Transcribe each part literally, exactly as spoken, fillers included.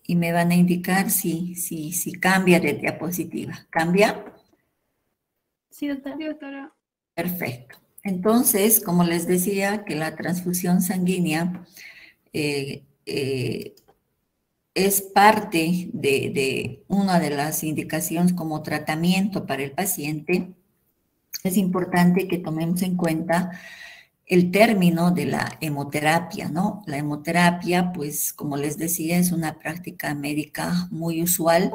y me van a indicar si, si, si cambia de diapositiva. ¿Cambia? Sí, doctora. Sí, doctora. Perfecto. Entonces, como les decía, que la transfusión sanguínea eh, eh, es parte de, de una de las indicaciones como tratamiento para el paciente. Es importante que tomemos en cuenta el término de la hemoterapia, ¿no? La hemoterapia, pues, como les decía, es una práctica médica muy usual,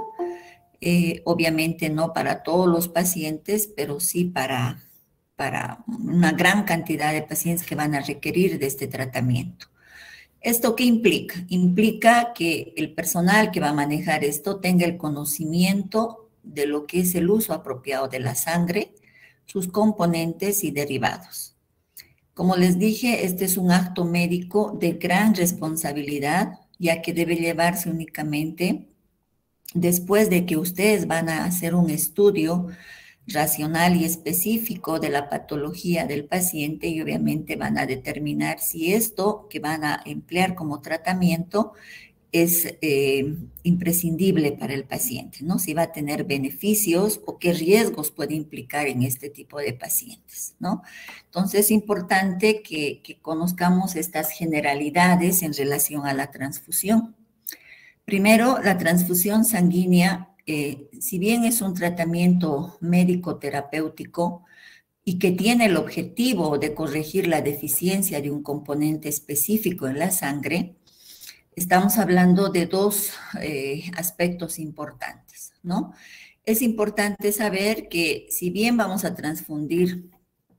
eh, obviamente no para todos los pacientes, pero sí para, para una gran cantidad de pacientes que van a requerir de este tratamiento. ¿Esto qué implica? Implica que el personal que va a manejar esto tenga el conocimiento de lo que es el uso apropiado de la sangre, sus componentes y derivados. Como les dije, este es un acto médico de gran responsabilidad, ya que debe llevarse únicamente después de que ustedes van a hacer un estudio racional y específico de la patología del paciente y obviamente van a determinar si esto que van a emplear como tratamiento es eh, imprescindible para el paciente, ¿no? Si va a tener beneficios o qué riesgos puede implicar en este tipo de pacientes, ¿no? Entonces es importante que, que conozcamos estas generalidades en relación a la transfusión. Primero, la transfusión sanguínea, eh, si bien es un tratamiento médico-terapéutico y que tiene el objetivo de corregir la deficiencia de un componente específico en la sangre, estamos hablando de dos eh, aspectos importantes, ¿no? Es importante saber que si bien vamos a transfundir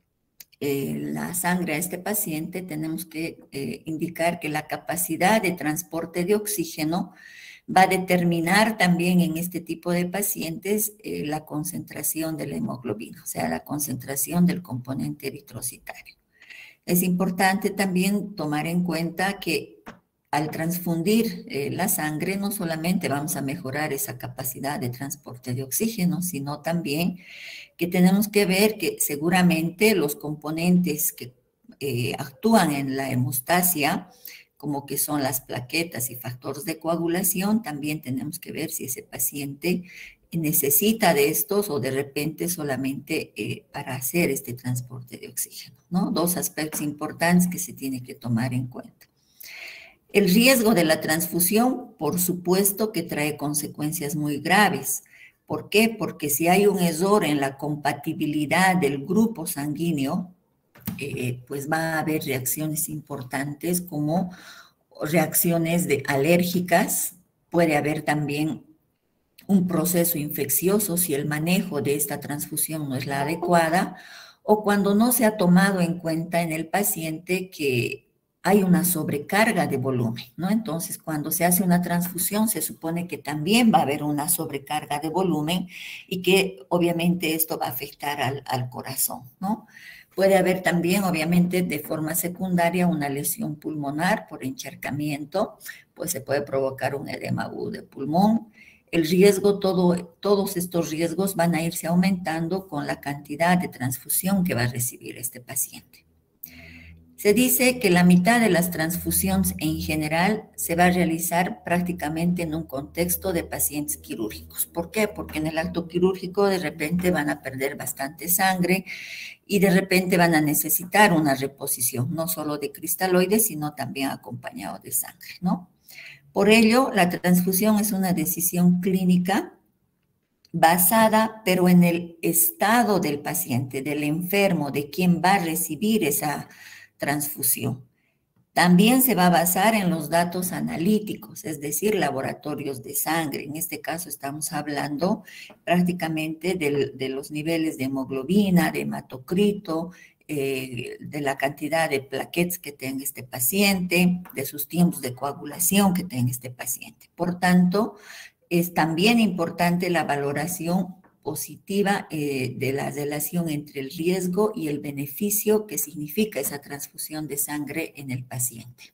eh, la sangre a este paciente, tenemos que eh, indicar que la capacidad de transporte de oxígeno va a determinar también en este tipo de pacientes eh, la concentración de la hemoglobina, o sea, la concentración del componente eritrocitario. Es importante también tomar en cuenta que al transfundir eh, la sangre, no solamente vamos a mejorar esa capacidad de transporte de oxígeno, sino también que tenemos que ver que seguramente los componentes que eh, actúan en la hemostasia, como que son las plaquetas y factores de coagulación, también tenemos que ver si ese paciente necesita de estos o de repente solamente eh, para hacer este transporte de oxígeno, ¿no? Dos aspectos importantes que se tiene que tomar en cuenta. El riesgo de la transfusión, por supuesto que trae consecuencias muy graves. ¿Por qué? Porque si hay un error en la compatibilidad del grupo sanguíneo, eh, pues va a haber reacciones importantes como reacciones de alérgicas, puede haber también un proceso infeccioso si el manejo de esta transfusión no es la adecuada, o cuando no se ha tomado en cuenta en el paciente que hay una sobrecarga de volumen, ¿no? Entonces, cuando se hace una transfusión, se supone que también va a haber una sobrecarga de volumen y que obviamente esto va a afectar al, al corazón, ¿no? Puede haber también, obviamente, de forma secundaria, una lesión pulmonar por encharcamiento, pues se puede provocar un edema agudo de pulmón. El riesgo, todo, todos estos riesgos van a irse aumentando con la cantidad de transfusión que va a recibir este paciente. Se dice que la mitad de las transfusiones en general se va a realizar prácticamente en un contexto de pacientes quirúrgicos. ¿Por qué? Porque en el acto quirúrgico de repente van a perder bastante sangre y de repente van a necesitar una reposición, no solo de cristaloides, sino también acompañado de sangre, ¿no? Por ello, la transfusión es una decisión clínica basada, pero en el estado del paciente, del enfermo, de quien va a recibir esa transfusión. También se va a basar en los datos analíticos, es decir, laboratorios de sangre. En este caso estamos hablando prácticamente de, de los niveles de hemoglobina, de hematocrito, eh, de la cantidad de plaquetas que tenga este paciente, de sus tiempos de coagulación que tenga este paciente. Por tanto, es también importante la valoración positiva eh, de la relación entre el riesgo y el beneficio que significa esa transfusión de sangre en el paciente.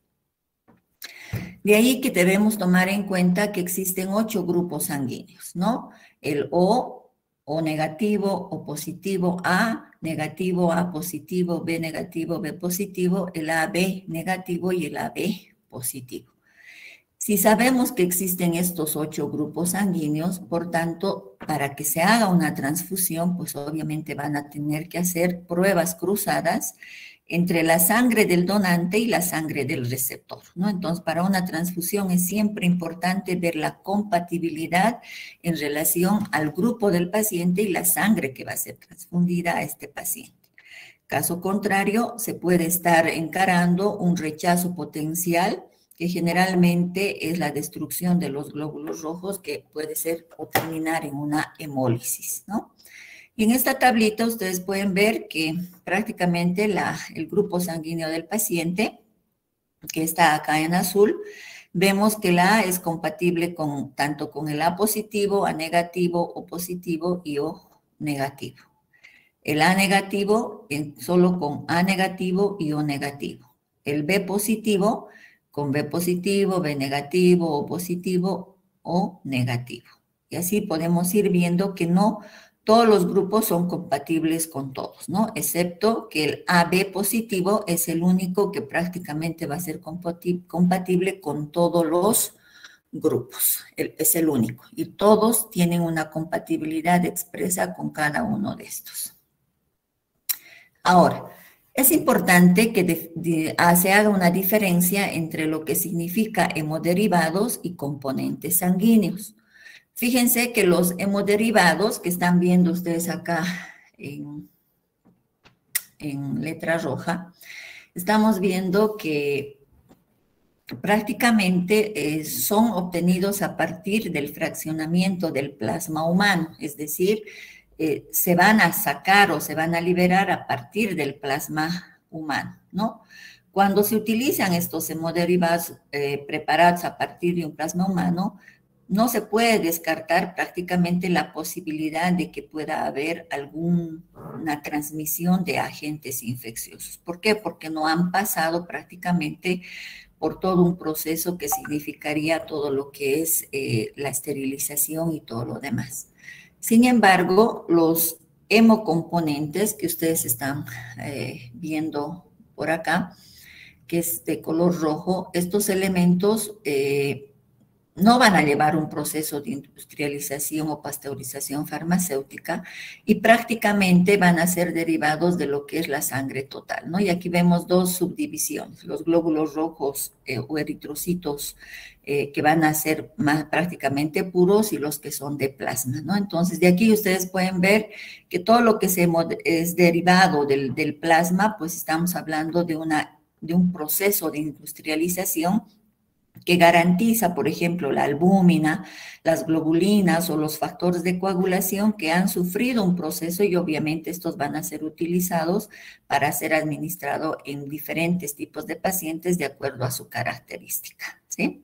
De ahí que debemos tomar en cuenta que existen ocho grupos sanguíneos, ¿no? El O, O negativo, O positivo, A negativo, A positivo, B negativo, B positivo, el A B negativo y el A B positivo. Si sabemos que existen estos ocho grupos sanguíneos, por tanto, para que se haga una transfusión, pues obviamente van a tener que hacer pruebas cruzadas entre la sangre del donante y la sangre del receptor, ¿no? Entonces, para una transfusión es siempre importante ver la compatibilidad en relación al grupo del paciente y la sangre que va a ser transfundida a este paciente. Caso contrario, se puede estar encarando un rechazo potencial, que generalmente es la destrucción de los glóbulos rojos, que puede ser o terminar en una hemólisis, ¿no? Y en esta tablita ustedes pueden ver que prácticamente la, el grupo sanguíneo del paciente, que está acá en azul, vemos que la A es compatible con, tanto con el A positivo, A negativo, O positivo y O negativo. El A negativo en, solo con A negativo y O negativo. El B positivo con B positivo, B negativo, O positivo, O negativo. Y así podemos ir viendo que no todos los grupos son compatibles con todos, ¿no? Excepto que el A B positivo es el único que prácticamente va a ser compatible con todos los grupos. Es el único. Y todos tienen una compatibilidad expresa con cada uno de estos. Ahora, es importante que de, de, se haga una diferencia entre lo que significa hemoderivados y componentes sanguíneos. Fíjense que los hemoderivados que están viendo ustedes acá en, en letra roja, estamos viendo que prácticamente eh, son obtenidos a partir del fraccionamiento del plasma humano, es decir, eh, se van a sacar o se van a liberar a partir del plasma humano, ¿no? Cuando se utilizan estos hemoderivados eh, preparados a partir de un plasma humano, no se puede descartar prácticamente la posibilidad de que pueda haber alguna transmisión de agentes infecciosos. ¿Por qué? Porque no han pasado prácticamente por todo un proceso que significaría todo lo que es eh, la esterilización y todo lo demás. Sin embargo, los hemocomponentes que ustedes están eh, viendo por acá, que es de color rojo, estos elementos eh, no van a llevar un proceso de industrialización o pasteurización farmacéutica y prácticamente van a ser derivados de lo que es la sangre total, ¿no? Y aquí vemos dos subdivisiones, los glóbulos rojos eh, o eritrocitos eh, que van a ser más prácticamente puros y los que son de plasma, ¿no? Entonces, de aquí ustedes pueden ver que todo lo que se, es derivado del, del plasma, pues estamos hablando de, una, de un proceso de industrialización que garantiza, por ejemplo, la albúmina, las globulinas o los factores de coagulación que han sufrido un proceso y obviamente estos van a ser utilizados para ser administrados en diferentes tipos de pacientes de acuerdo a su característica, ¿sí?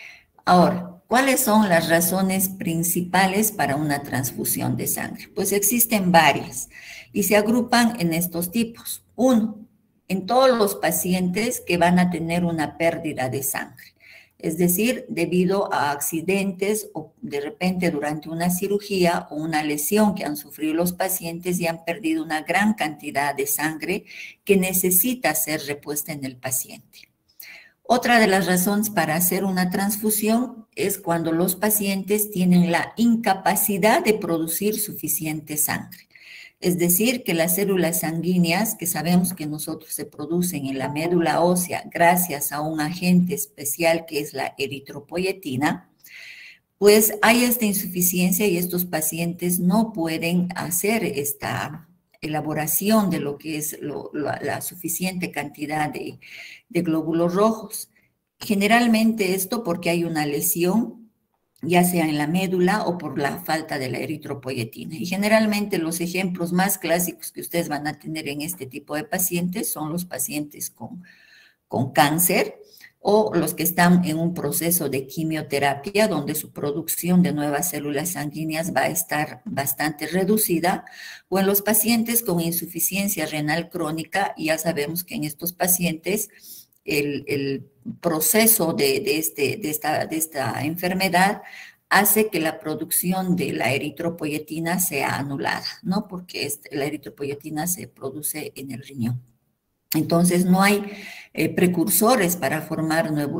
Ahora, ¿cuáles son las razones principales para una transfusión de sangre? Pues existen varias y se agrupan en estos tipos. Uno, en todos los pacientes que van a tener una pérdida de sangre. Es decir, debido a accidentes o de repente durante una cirugía o una lesión que han sufrido los pacientes y han perdido una gran cantidad de sangre que necesita ser repuesta en el paciente. Otra de las razones para hacer una transfusión es cuando los pacientes tienen la incapacidad de producir suficiente sangre. Es decir, que las células sanguíneas, que sabemos que nosotros se producen en la médula ósea gracias a un agente especial que es la eritropoyetina, pues hay esta insuficiencia y estos pacientes no pueden hacer esta elaboración de lo que es lo, la, la suficiente cantidad de, de glóbulos rojos. Generalmente esto porque hay una lesión, ya sea en la médula o por la falta de la eritropoyetina. Y generalmente los ejemplos más clásicos que ustedes van a tener en este tipo de pacientes son los pacientes con, con cáncer o los que están en un proceso de quimioterapia donde su producción de nuevas células sanguíneas va a estar bastante reducida, o en los pacientes con insuficiencia renal crónica. Ya sabemos que en estos pacientes El, el proceso de, de, este, de, esta, de esta enfermedad hace que la producción de la eritropoyetina sea anulada, ¿no? Porque este, la eritropoyetina se produce en el riñón. Entonces, no hay eh, precursores para formar nuevos,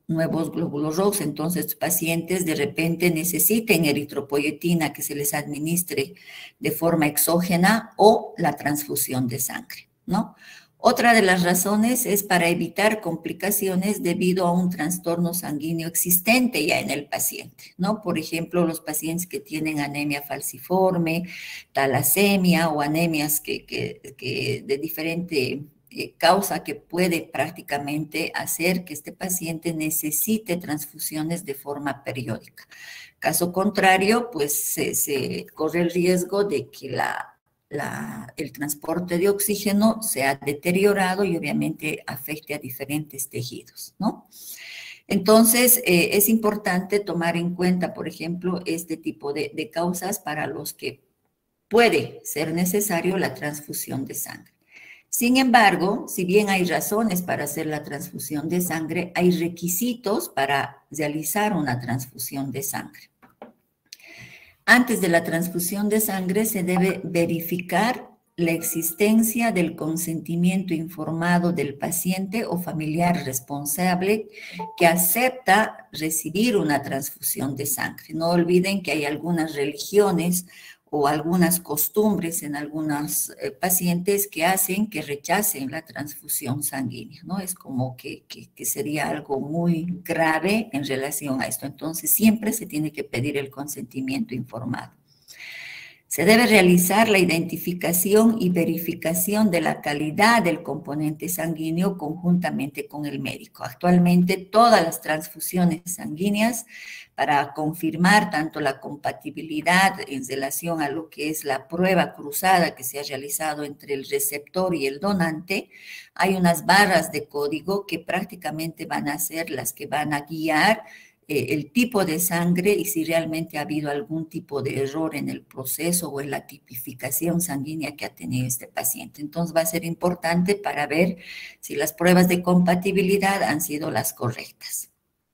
nuevos glóbulos rojos. Entonces, pacientes de repente necesiten eritropoyetina que se les administre de forma exógena o la transfusión de sangre, ¿no? Otra de las razones es para evitar complicaciones debido a un trastorno sanguíneo existente ya en el paciente, ¿no? Por ejemplo, los pacientes que tienen anemia falciforme, talasemia o anemias que, que, que de diferente eh, causa que puede prácticamente hacer que este paciente necesite transfusiones de forma periódica. Caso contrario, pues se, se corre el riesgo de que la La, el transporte de oxígeno se ha deteriorado y obviamente afecte a diferentes tejidos, ¿no? Entonces, eh, es importante tomar en cuenta, por ejemplo, este tipo de, de causas para los que puede ser necesario la transfusión de sangre. Sin embargo, si bien hay razones para hacer la transfusión de sangre, hay requisitos para realizar una transfusión de sangre. Antes de la transfusión de sangre se debe verificar la existencia del consentimiento informado del paciente o familiar responsable que acepta recibir una transfusión de sangre. No olviden que hay algunas religiones o algunas costumbres en algunos eh, pacientes que hacen que rechacen la transfusión sanguínea, ¿no? Es como que, que, que sería algo muy grave en relación a esto. Entonces, siempre se tiene que pedir el consentimiento informado. Se debe realizar la identificación y verificación de la calidad del componente sanguíneo conjuntamente con el médico. Actualmente, todas las transfusiones sanguíneas, para confirmar tanto la compatibilidad en relación a lo que es la prueba cruzada que se ha realizado entre el receptor y el donante, hay unas barras de código que prácticamente van a ser las que van a guiar eh, el tipo de sangre y si realmente ha habido algún tipo de error en el proceso o en la tipificación sanguínea que ha tenido este paciente. Entonces va a ser importante para ver si las pruebas de compatibilidad han sido las correctas.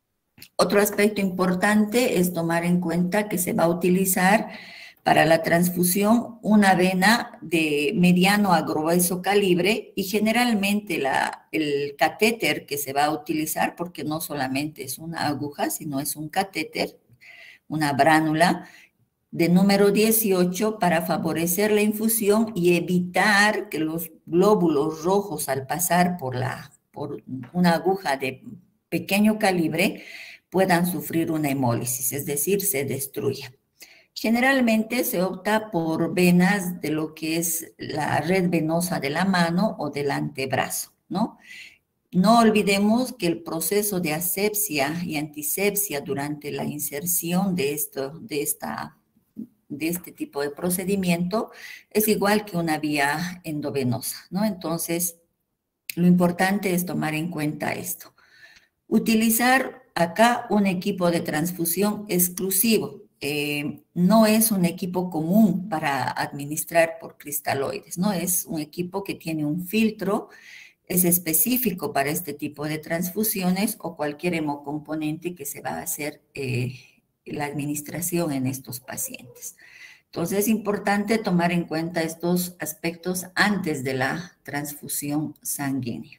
Otro aspecto importante es tomar en cuenta que se va a utilizar para la transfusión una vena de mediano a grueso calibre y generalmente la, el catéter que se va a utilizar, porque no solamente es una aguja, sino es un catéter, una bránula de número dieciocho para favorecer la infusión y evitar que los glóbulos rojos al pasar por, la, por una aguja de pequeño calibre puedan sufrir una hemólisis, es decir, se destruya. Generalmente se opta por venas de lo que es la red venosa de la mano o del antebrazo, ¿no? No olvidemos que el proceso de asepsia y antisepsia durante la inserción de, esto, de, esta, de este tipo de procedimiento es igual que una vía endovenosa, ¿no? Entonces, lo importante es tomar en cuenta esto. Utilizar acá un equipo de transfusión exclusivo. Eh, no es un equipo común para administrar por cristaloides, ¿no? Es un equipo que tiene un filtro, es específico para este tipo de transfusiones o cualquier hemocomponente que se va a hacer eh, la administración en estos pacientes. Entonces es importante tomar en cuenta estos aspectos antes de la transfusión sanguínea.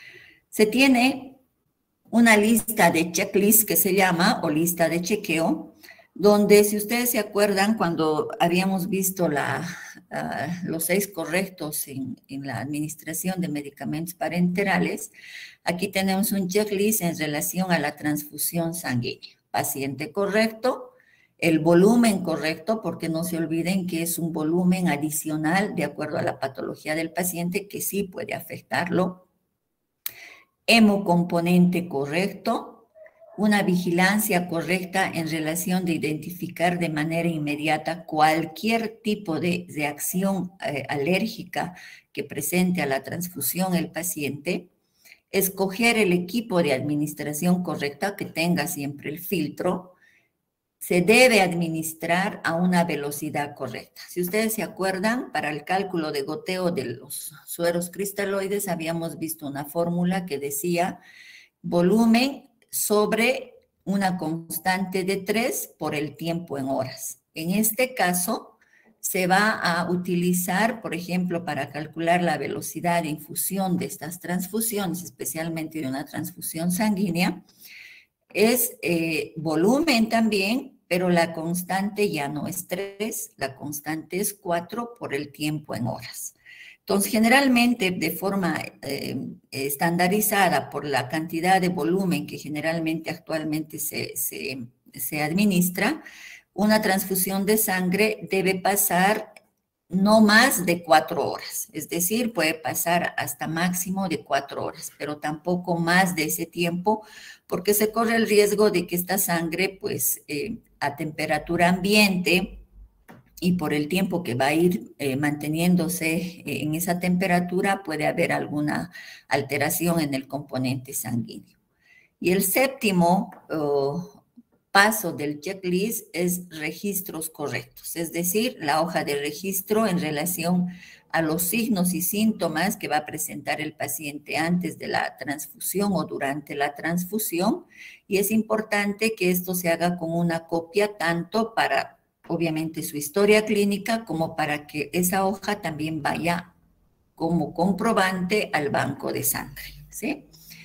Se tiene una lista de checklist que se llama, o lista de chequeo, donde si ustedes se acuerdan cuando habíamos visto la, uh, los seis correctos en, en la administración de medicamentos parenterales, aquí tenemos un checklist en relación a la transfusión sanguínea. Paciente correcto, el volumen correcto, porque no se olviden que es un volumen adicional de acuerdo a la patología del paciente que sí puede afectarlo. Hemocomponente correcto, una vigilancia correcta en relación de identificar de manera inmediata cualquier tipo de reacción eh, alérgica que presente a la transfusión el paciente, escoger el equipo de administración correcta que tenga siempre el filtro, se debe administrar a una velocidad correcta. Si ustedes se acuerdan, para el cálculo de goteo de los sueros cristaloides habíamos visto una fórmula que decía volumen sobre una constante de tres por el tiempo en horas. En este caso, se va a utilizar, por ejemplo, para calcular la velocidad de infusión de estas transfusiones, especialmente de una transfusión sanguínea, Es eh, volumen también, pero la constante ya no es tres, la constante es cuatro por el tiempo en horas. Entonces, generalmente, de forma eh, estandarizada por la cantidad de volumen que generalmente actualmente se, se, se administra, una transfusión de sangre debe pasar no más de cuatro horas, es decir, puede pasar hasta máximo de cuatro horas, pero tampoco más de ese tiempo, porque se corre el riesgo de que esta sangre, pues, eh, a temperatura ambiente y por el tiempo que va a ir eh, manteniéndose eh, en esa temperatura, puede haber alguna alteración en el componente sanguíneo. Y el séptimo uh, paso del checklist es registros correctos, es decir, la hoja de registro en relación a los signos y síntomas que va a presentar el paciente antes de la transfusión o durante la transfusión. Y es importante que esto se haga con una copia tanto para, obviamente, su historia clínica como para que esa hoja también vaya como comprobante al banco de sangre, ¿sí?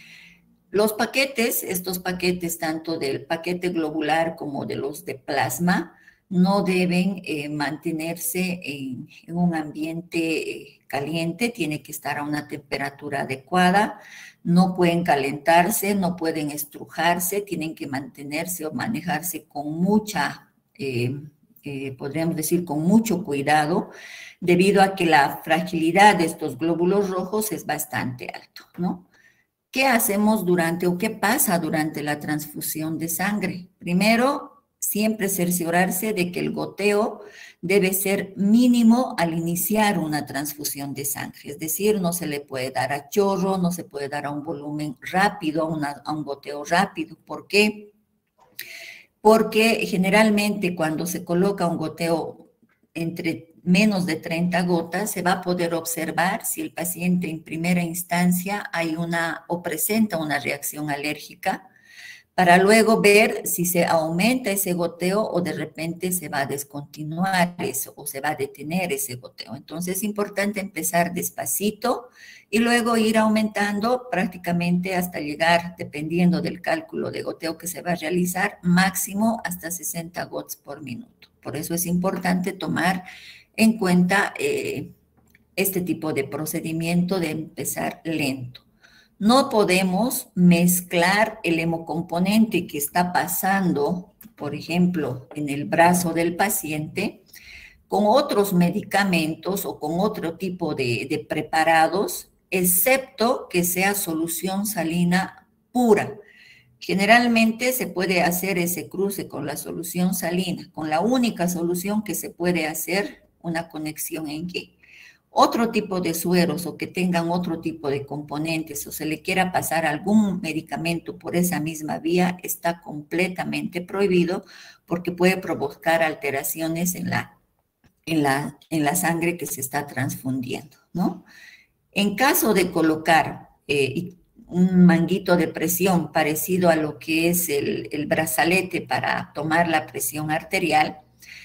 Los paquetes, estos paquetes tanto del paquete globular como de los de plasma, no deben eh, mantenerse en, en, un ambiente eh, caliente, tiene que estar a una temperatura adecuada, no pueden calentarse, no pueden estrujarse, tienen que mantenerse o manejarse con mucha, eh, eh, podríamos decir, con mucho cuidado, debido a que la fragilidad de estos glóbulos rojos es bastante alto, ¿no? ¿Qué hacemos durante o qué pasa durante la transfusión de sangre? Primero, siempre cerciorarse de que el goteo debe ser mínimo al iniciar una transfusión de sangre. Es decir, no se le puede dar a chorro, no se puede dar a un volumen rápido, a, una, a un goteo rápido. ¿Por qué? Porque generalmente cuando se coloca un goteo entre menos de treinta gotas, se va a poder observar si el paciente en primera instancia hay una o presenta una reacción alérgica, para luego ver si se aumenta ese goteo o de repente se va a descontinuar eso o se va a detener ese goteo. Entonces es importante empezar despacito y luego ir aumentando prácticamente hasta llegar, dependiendo del cálculo de goteo que se va a realizar, máximo hasta sesenta gotas por minuto. Por eso es importante tomar en cuenta eh, este tipo de procedimiento de empezar lento. No podemos mezclar el hemocomponente que está pasando, por ejemplo, en el brazo del paciente, con otros medicamentos o con otro tipo de, de preparados, excepto que sea solución salina pura. Generalmente se puede hacer ese cruce con la solución salina, con la única solución que se puede hacer una conexión en que otro tipo de sueros o que tengan otro tipo de componentes o se le quiera pasar algún medicamento por esa misma vía, está completamente prohibido porque puede provocar alteraciones en la, en la, en la sangre que se está transfundiendo, ¿no? En caso de colocar eh, un manguito de presión parecido a lo que es el, el brazalete para tomar la presión arterial,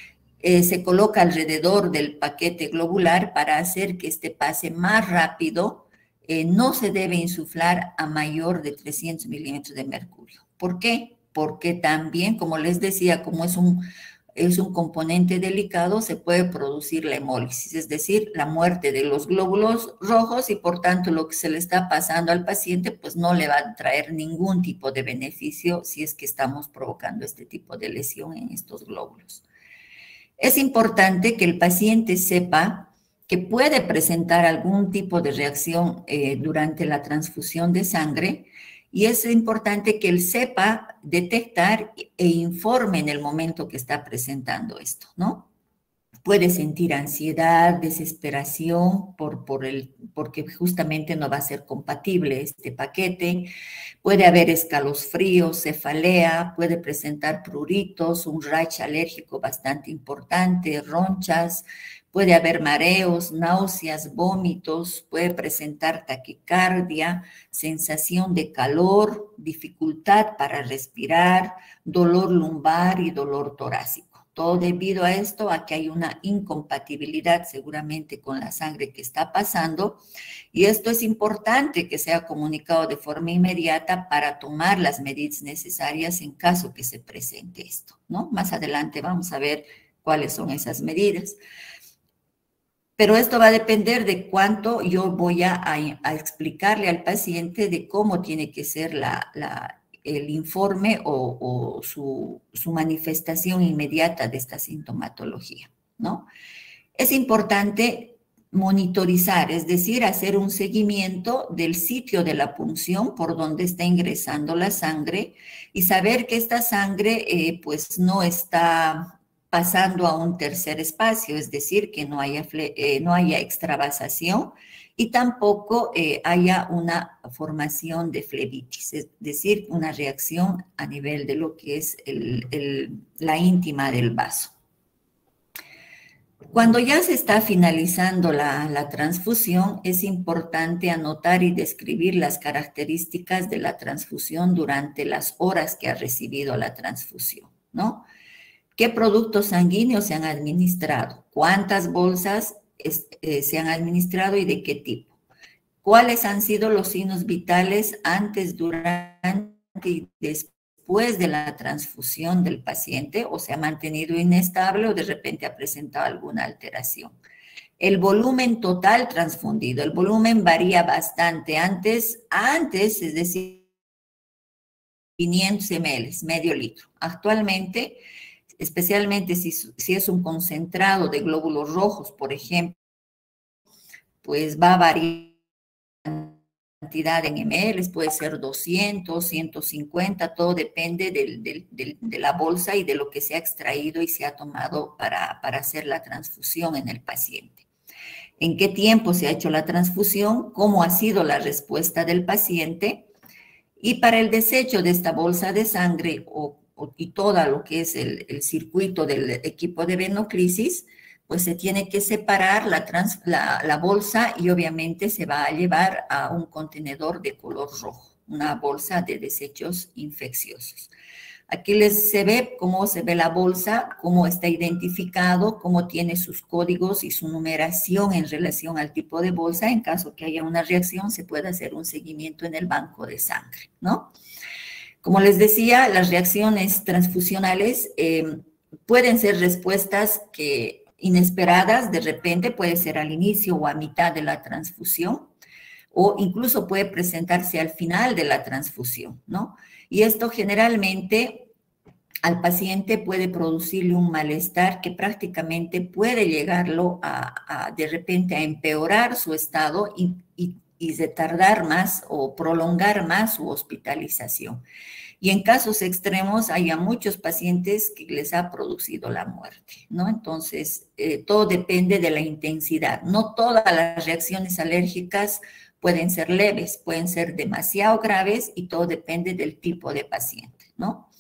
Eh, se coloca alrededor del paquete globular para hacer que este pase más rápido. Eh, no se debe insuflar a mayor de trescientos milímetros de mercurio. ¿Por qué? Porque también, como les decía, como es un, es un componente delicado, se puede producir la hemólisis, es decir, la muerte de los glóbulos rojos y por tanto lo que se le está pasando al paciente pues no le va a traer ningún tipo de beneficio si es que estamos provocando este tipo de lesión en estos glóbulos. Es importante que el paciente sepa que puede presentar algún tipo de reacción eh, durante la transfusión de sangre y es importante que él sepa detectar e informe en el momento que está presentando esto, ¿no? Puede sentir ansiedad, desesperación por, por el, porque justamente no va a ser compatible este paquete. Puede haber escalofríos, cefalea, puede presentar pruritos, un rash alérgico bastante importante, ronchas, puede haber mareos, náuseas, vómitos, puede presentar taquicardia, sensación de calor, dificultad para respirar, dolor lumbar y dolor torácico. Todo debido a esto, a que hay una incompatibilidad seguramente con la sangre que está pasando, y esto es importante que sea comunicado de forma inmediata para tomar las medidas necesarias en caso que se presente esto, ¿no? Más adelante vamos a ver cuáles son esas medidas. Pero esto va a depender de cuánto yo voy a, a, a explicarle al paciente de cómo tiene que ser la, la, el informe o, o su, su manifestación inmediata de esta sintomatología, ¿no? Es importante monitorizar, es decir, hacer un seguimiento del sitio de la punción por donde está ingresando la sangre y saber que esta sangre eh, pues no está pasando a un tercer espacio, es decir, que no haya, eh, no haya extravasación y tampoco eh, haya una formación de flebitis, es decir, una reacción a nivel de lo que es el, el, la íntima del vaso. Cuando ya se está finalizando la, la transfusión, es importante anotar y describir las características de la transfusión durante las horas que ha recibido la transfusión, ¿no? ¿Qué productos sanguíneos se han administrado? ¿Cuántas bolsas es, eh, se han administrado y de qué tipo? ¿Cuáles han sido los signos vitales antes, durante y después de la transfusión del paciente? ¿O se ha mantenido inestable o de repente ha presentado alguna alteración? El volumen total transfundido. El volumen varía bastante. Antes, antes es decir, quinientos mililitros, medio litro. Actualmente, especialmente si, si es un concentrado de glóbulos rojos, por ejemplo, pues va a variar la cantidad en ml, puede ser doscientos, ciento cincuenta, todo depende del, del, del, de la bolsa y de lo que se ha extraído y se ha tomado para, para hacer la transfusión en el paciente. ¿En qué tiempo se ha hecho la transfusión? ¿Cómo ha sido la respuesta del paciente? Y para el desecho de esta bolsa de sangre o y todo lo que es el, el circuito del equipo de venoclisis, pues se tiene que separar la, trans, la, la bolsa y obviamente se va a llevar a un contenedor de color rojo, una bolsa de desechos infecciosos. Aquí les se ve cómo se ve la bolsa, cómo está identificado, cómo tiene sus códigos y su numeración en relación al tipo de bolsa. En caso que haya una reacción, se puede hacer un seguimiento en el banco de sangre, ¿no? Como les decía, las reacciones transfusionales eh, pueden ser respuestas que inesperadas, de repente puede ser al inicio o a mitad de la transfusión, o incluso puede presentarse al final de la transfusión, ¿no? Y esto generalmente al paciente puede producirle un malestar que prácticamente puede llegarlo a, a de repente a empeorar su estado y, y y de tardar más o prolongar más su hospitalización. Y en casos extremos hay a muchos pacientes que les ha producido la muerte, ¿no? Entonces, eh, todo depende de la intensidad. No todas las reacciones alérgicas pueden ser leves, pueden ser demasiado graves y todo depende del tipo de paciente, ¿no?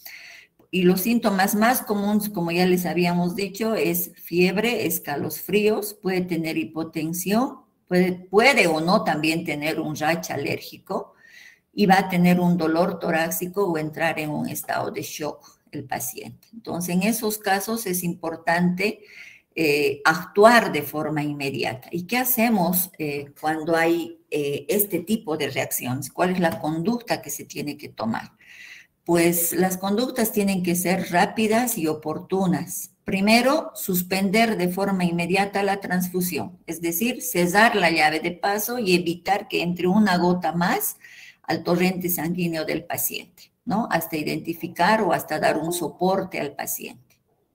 Y los síntomas más comunes, como ya les habíamos dicho, es fiebre, escalofríos, puede tener hipotensión, Puede, puede o no también tener un rash alérgico y va a tener un dolor torácico o entrar en un estado de shock el paciente. Entonces, en esos casos es importante eh, actuar de forma inmediata. ¿Y qué hacemos eh, cuando hay eh, este tipo de reacciones? ¿Cuál es la conducta que se tiene que tomar? Pues las conductas tienen que ser rápidas y oportunas. Primero, suspender de forma inmediata la transfusión, es decir, cesar la llave de paso y evitar que entre una gota más al torrente sanguíneo del paciente, ¿no? Hasta identificar o hasta dar un soporte al paciente.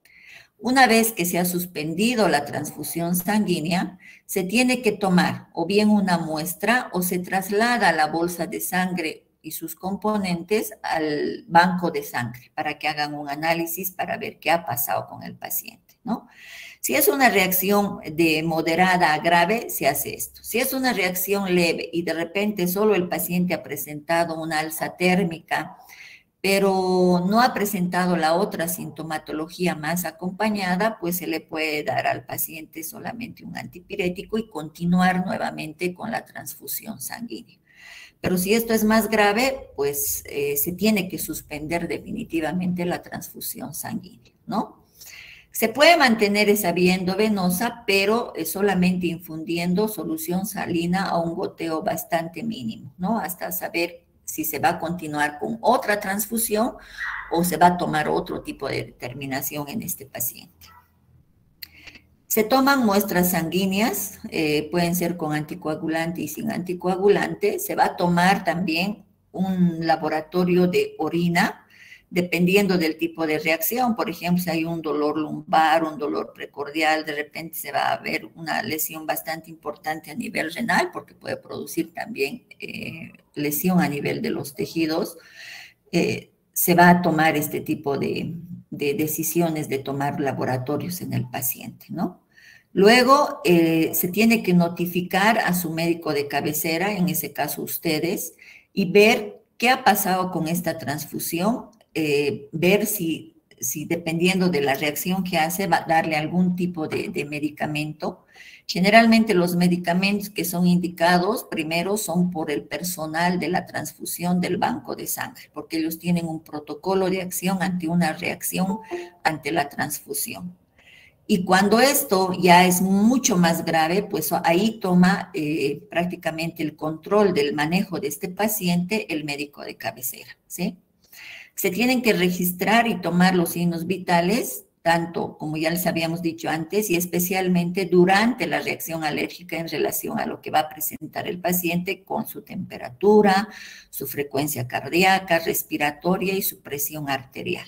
Una vez que se ha suspendido la transfusión sanguínea, se tiene que tomar o bien una muestra o se traslada la bolsa de sangre y sus componentes al banco de sangre para que hagan un análisis para ver qué ha pasado con el paciente, ¿no? Si es una reacción de moderada a grave, se hace esto. Si es una reacción leve y de repente solo el paciente ha presentado una alza térmica, pero no ha presentado la otra sintomatología más acompañada, pues se le puede dar al paciente solamente un antipirético y continuar nuevamente con la transfusión sanguínea. Pero si esto es más grave, pues eh, se tiene que suspender definitivamente la transfusión sanguínea, ¿no? Se puede mantener esa vía endovenosa, pero solamente infundiendo solución salina a un goteo bastante mínimo, ¿no? Hasta saber si se va a continuar con otra transfusión o se va a tomar otro tipo de determinación en este paciente. Se toman muestras sanguíneas, eh, pueden ser con anticoagulante y sin anticoagulante. Se va a tomar también un laboratorio de orina, dependiendo del tipo de reacción. Por ejemplo, si hay un dolor lumbar, un dolor precordial, de repente se va a ver una lesión bastante importante a nivel renal, porque puede producir también eh, lesión a nivel de los tejidos. Eh, se va a tomar este tipo de, de decisiones de tomar laboratorios en el paciente, ¿no? Luego, eh, se tiene que notificar a su médico de cabecera, en ese caso ustedes, y ver qué ha pasado con esta transfusión, eh, ver si, si dependiendo de la reacción que hace, va a darle algún tipo de, de medicamento. Generalmente los medicamentos que son indicados primero son por el personal de la transfusión del banco de sangre, porque ellos tienen un protocolo de acción ante una reacción ante la transfusión. Y cuando esto ya es mucho más grave, pues ahí toma eh, prácticamente el control del manejo de este paciente el médico de cabecera, ¿sí? Se tienen que registrar y tomar los signos vitales, tanto como ya les habíamos dicho antes, y especialmente durante la reacción alérgica en relación a lo que va a presentar el paciente con su temperatura, su frecuencia cardíaca, respiratoria y su presión arterial.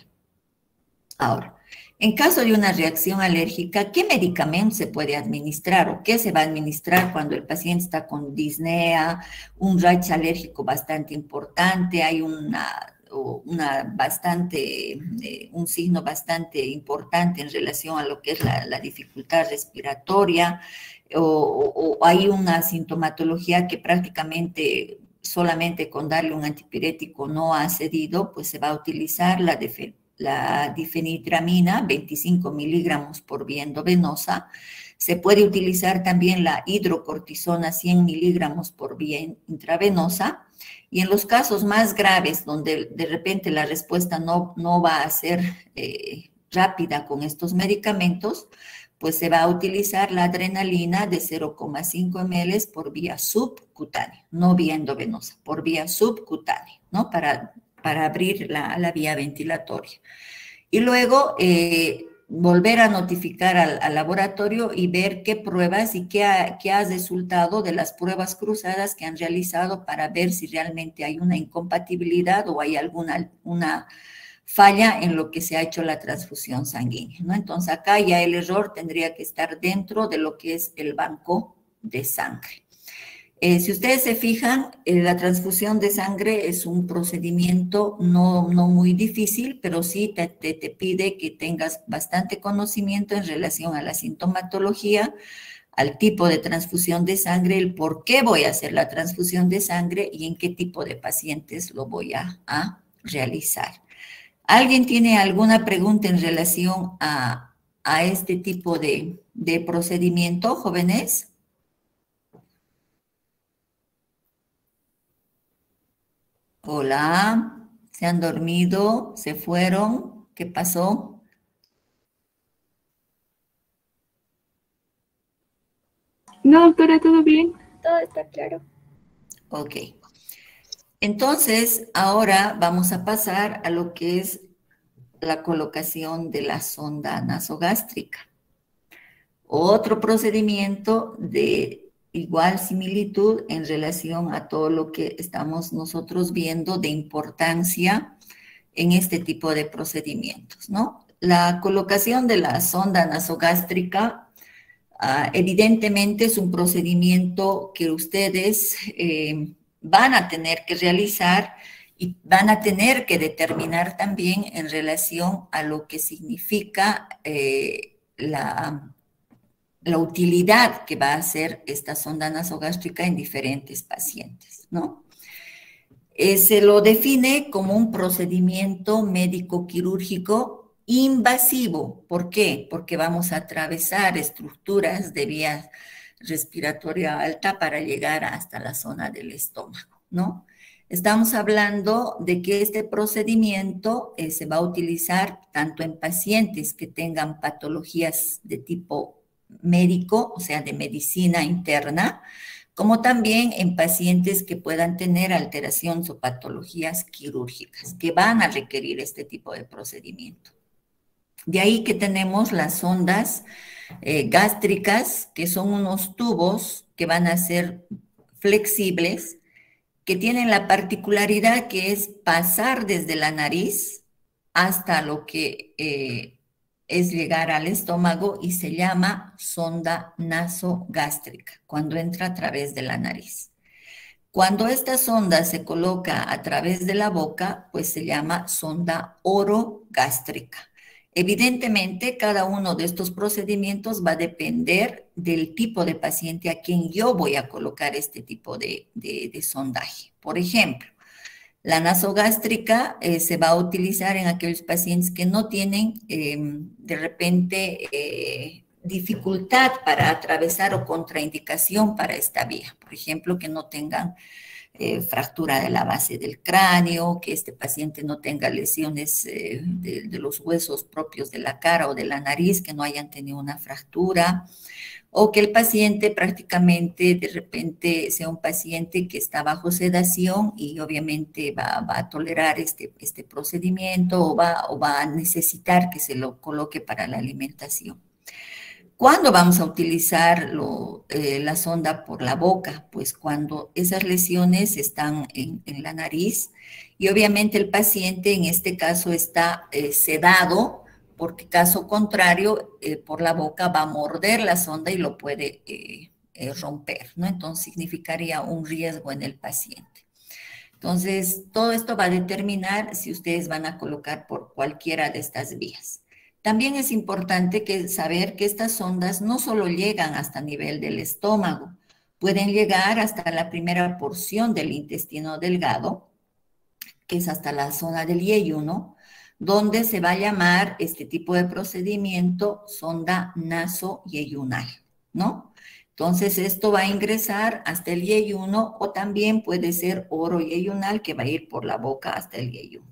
Ahora, en caso de una reacción alérgica, ¿qué medicamento se puede administrar o qué se va a administrar cuando el paciente está con disnea, un rash alérgico bastante importante, hay una, una bastante, eh, un signo bastante importante en relación a lo que es la, la dificultad respiratoria o, o, o hay una sintomatología que prácticamente solamente con darle un antipirético no ha cedido, pues se va a utilizar la defensa. La difenhidramina, veinticinco miligramos por vía endovenosa. Se puede utilizar también la hidrocortisona, cien miligramos por vía intravenosa. Y en los casos más graves, donde de repente la respuesta no, no va a ser eh, rápida con estos medicamentos, pues se va a utilizar la adrenalina de cero coma cinco mililitros por vía subcutánea, no vía endovenosa, por vía subcutánea, ¿no? Para para abrir la, la vía ventilatoria. Y luego eh, volver a notificar al, al laboratorio y ver qué pruebas y qué ha, qué ha resultado de las pruebas cruzadas que han realizado para ver si realmente hay una incompatibilidad o hay alguna una falla en lo que se ha hecho la transfusión sanguínea, ¿no? Entonces acá ya el error tendría que estar dentro de lo que es el banco de sangre. Eh, si ustedes se fijan, eh, la transfusión de sangre es un procedimiento no, no muy difícil, pero sí te, te, te pide que tengas bastante conocimiento en relación a la sintomatología, al tipo de transfusión de sangre, el por qué voy a hacer la transfusión de sangre y en qué tipo de pacientes lo voy a, a realizar. ¿Alguien tiene alguna pregunta en relación a, a este tipo de, de procedimiento, jóvenes? Hola, ¿se han dormido? ¿Se fueron? ¿Qué pasó? No, doctora, ¿todo bien? Todo está claro. Ok. Entonces, ahora vamos a pasar a lo que es la colocación de la sonda nasogástrica. Otro procedimiento de igual similitud en relación a todo lo que estamos nosotros viendo de importancia en este tipo de procedimientos, ¿no? La colocación de la sonda nasogástrica uh, evidentemente es un procedimiento que ustedes eh, van a tener que realizar y van a tener que determinar también en relación a lo que significa eh, la la utilidad que va a hacer esta sonda nasogástrica en diferentes pacientes, ¿no? Eh, se lo define como un procedimiento médico-quirúrgico invasivo. ¿Por qué? Porque vamos a atravesar estructuras de vía respiratoria alta para llegar hasta la zona del estómago, ¿no? Estamos hablando de que este procedimiento eh, se va a utilizar tanto en pacientes que tengan patologías de tipo médico, o sea, de medicina interna, como también en pacientes que puedan tener alteraciones o patologías quirúrgicas, que van a requerir este tipo de procedimiento. De ahí que tenemos las sondas eh, gástricas, que son unos tubos que van a ser flexibles, que tienen la particularidad que es pasar desde la nariz hasta lo que eh, es llegar al estómago y se llama sonda nasogástrica, cuando entra a través de la nariz. Cuando esta sonda se coloca a través de la boca, pues se llama sonda orogástrica. Evidentemente, cada uno de estos procedimientos va a depender del tipo de paciente a quien yo voy a colocar este tipo de, de, de sondaje. Por ejemplo, la nasogástrica eh, se va a utilizar en aquellos pacientes que no tienen eh, de repente eh, dificultad para atravesar o contraindicación para esta vía. Por ejemplo, que no tengan Eh, fractura de la base del cráneo, que este paciente no tenga lesiones eh, de, de los huesos propios de la cara o de la nariz, que no hayan tenido una fractura, o que el paciente prácticamente de repente sea un paciente que está bajo sedación y obviamente va, va a tolerar este, este procedimiento o va, o va a necesitar que se lo coloque para la alimentación. ¿Cuándo vamos a utilizar lo, eh, la sonda por la boca? Pues cuando esas lesiones están en, en la nariz y obviamente el paciente en este caso está eh, sedado, porque caso contrario, eh, por la boca va a morder la sonda y lo puede eh, eh, romper, ¿no? Entonces significaría un riesgo en el paciente. Entonces, todo esto va a determinar si ustedes van a colocar por cualquiera de estas vías. También es importante que saber que estas sondas no solo llegan hasta nivel del estómago, pueden llegar hasta la primera porción del intestino delgado, que es hasta la zona del yeyuno, donde se va a llamar este tipo de procedimiento sonda nasoyeyunal, ¿no? Entonces, esto va a ingresar hasta el yeyuno o también puede ser oroyeyunal, que va a ir por la boca hasta el yeyuno.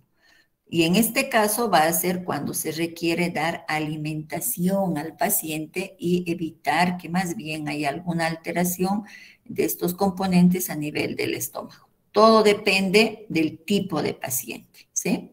Y en este caso va a ser cuando se requiere dar alimentación al paciente y evitar que más bien haya alguna alteración de estos componentes a nivel del estómago. Todo depende del tipo de paciente, ¿sí?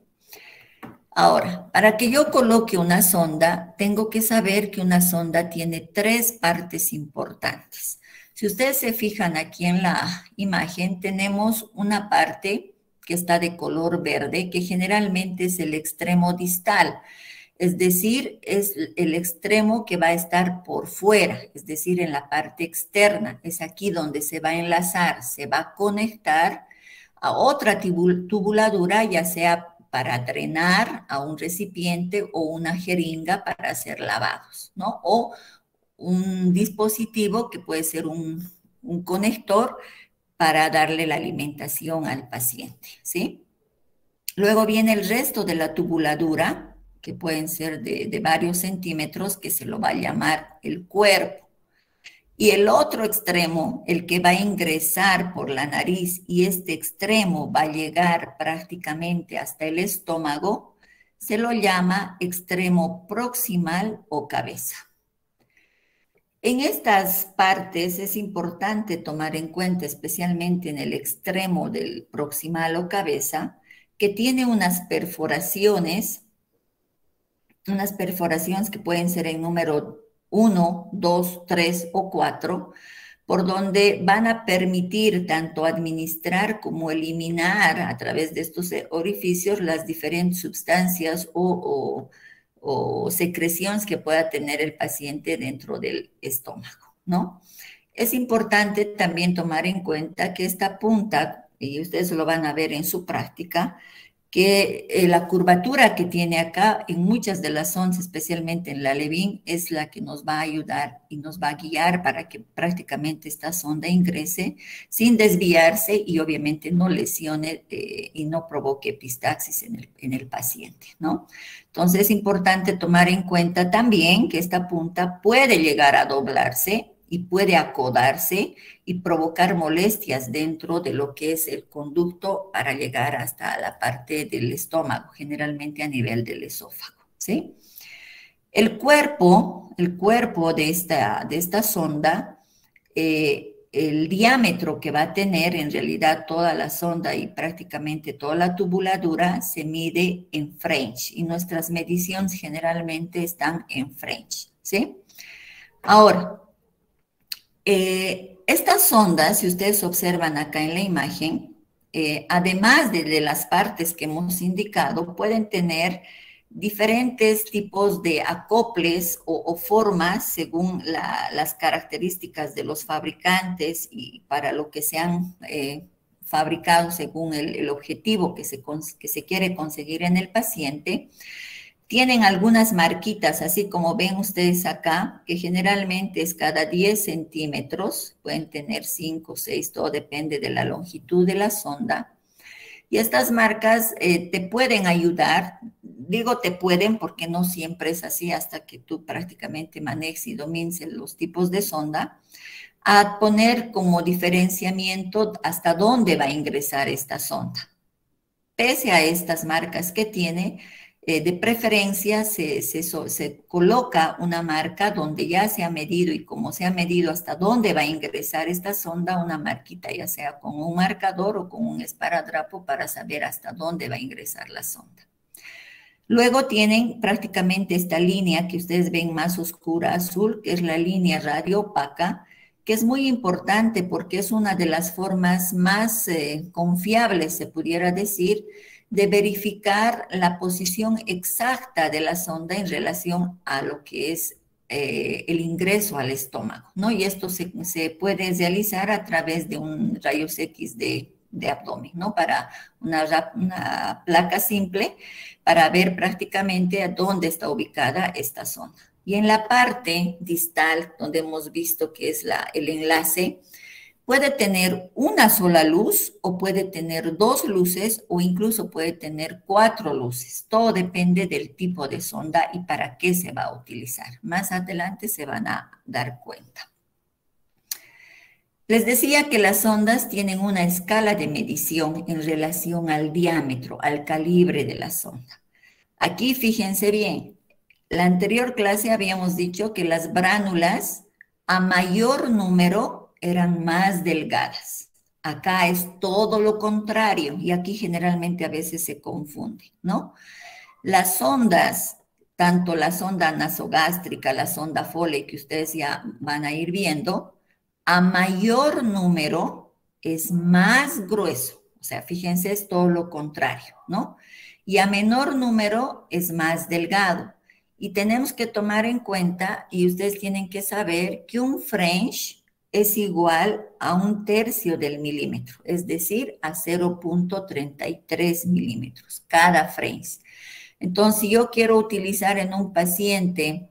Ahora, para que yo coloque una sonda, tengo que saber que una sonda tiene tres partes importantes. Si ustedes se fijan aquí en la imagen, tenemos una parte que está de color verde, que generalmente es el extremo distal, es decir, es el extremo que va a estar por fuera, es decir, en la parte externa, es aquí donde se va a enlazar, se va a conectar a otra tubuladura, ya sea para drenar a un recipiente o una jeringa para hacer lavados, ¿no? O un dispositivo que puede ser un, un conector para darle la alimentación al paciente, ¿sí? Luego viene el resto de la tubuladura, que pueden ser de, de varios centímetros, que se lo va a llamar el cuerpo. Y el otro extremo, el que va a ingresar por la nariz, y este extremo va a llegar prácticamente hasta el estómago, se lo llama extremo proximal o cabeza. En estas partes es importante tomar en cuenta, especialmente en el extremo del proximal o cabeza, que tiene unas perforaciones, unas perforaciones que pueden ser en número uno, dos, tres o cuatro, por donde van a permitir tanto administrar como eliminar a través de estos orificios las diferentes sustancias o, o o secreciones que pueda tener el paciente dentro del estómago, ¿no? Es importante también tomar en cuenta que esta punta, y ustedes lo van a ver en su práctica, que eh, la curvatura que tiene acá en muchas de las ondas, especialmente en la Levin, es la que nos va a ayudar y nos va a guiar para que prácticamente esta sonda ingrese sin desviarse y obviamente no lesione eh, y no provoque epistaxis en el, en el paciente, ¿no? Entonces es importante tomar en cuenta también que esta punta puede llegar a doblarse y puede acodarse y provocar molestias dentro de lo que es el conducto para llegar hasta la parte del estómago, generalmente a nivel del esófago, ¿sí? El cuerpo, el cuerpo de esta, de esta sonda, eh, el diámetro que va a tener en realidad toda la sonda y prácticamente toda la tubuladura se mide en French y nuestras mediciones generalmente están en French, ¿sí? Ahora, eh, estas sondas, si ustedes observan acá en la imagen, eh, además de, de las partes que hemos indicado, pueden tener diferentes tipos de acoples o, o formas según la, las características de los fabricantes y para lo que se han eh, fabricado según el, el objetivo que se, que se quiere conseguir en el paciente. Tienen algunas marquitas, así como ven ustedes acá, que generalmente es cada diez centímetros, pueden tener cinco, seis, todo depende de la longitud de la sonda. Y estas marcas eh, te pueden ayudar, digo te pueden porque no siempre es así hasta que tú prácticamente manejes y domines los tipos de sonda, a poner como diferenciamiento hasta dónde va a ingresar esta sonda. Pese a estas marcas que tiene, eh, de preferencia se, se, se coloca una marca donde ya se ha medido y como se ha medido hasta dónde va a ingresar esta sonda, una marquita, ya sea con un marcador o con un esparadrapo para saber hasta dónde va a ingresar la sonda. Luego tienen prácticamente esta línea que ustedes ven más oscura, azul, que es la línea radio opaca, que es muy importante porque es una de las formas más eh, confiables, se pudiera decir, de verificar la posición exacta de la sonda en relación a lo que es eh, el ingreso al estómago, ¿no? Y esto se, se puede realizar a través de un rayos X de, de abdomen, ¿no? Para una, una placa simple, para ver prácticamente a dónde está ubicada esta sonda. Y en la parte distal, donde hemos visto que es la, el enlace, puede tener una sola luz o puede tener dos luces o incluso puede tener cuatro luces. Todo depende del tipo de sonda y para qué se va a utilizar. Más adelante se van a dar cuenta. Les decía que las sondas tienen una escala de medición en relación al diámetro, al calibre de la sonda. Aquí fíjense bien. La anterior clase habíamos dicho que las bránulas a mayor número eran más delgadas. Acá es todo lo contrario y aquí generalmente a veces se confunde, ¿no? Las sondas, tanto la sonda nasogástrica, la sonda Foley que ustedes ya van a ir viendo, a mayor número es más grueso. O sea, fíjense, es todo lo contrario, ¿no? Y a menor número es más delgado. Y tenemos que tomar en cuenta, y ustedes tienen que saber, que un French es igual a un tercio del milímetro, es decir, a cero punto treinta y tres milímetros, cada French. Entonces, si yo quiero utilizar en un paciente,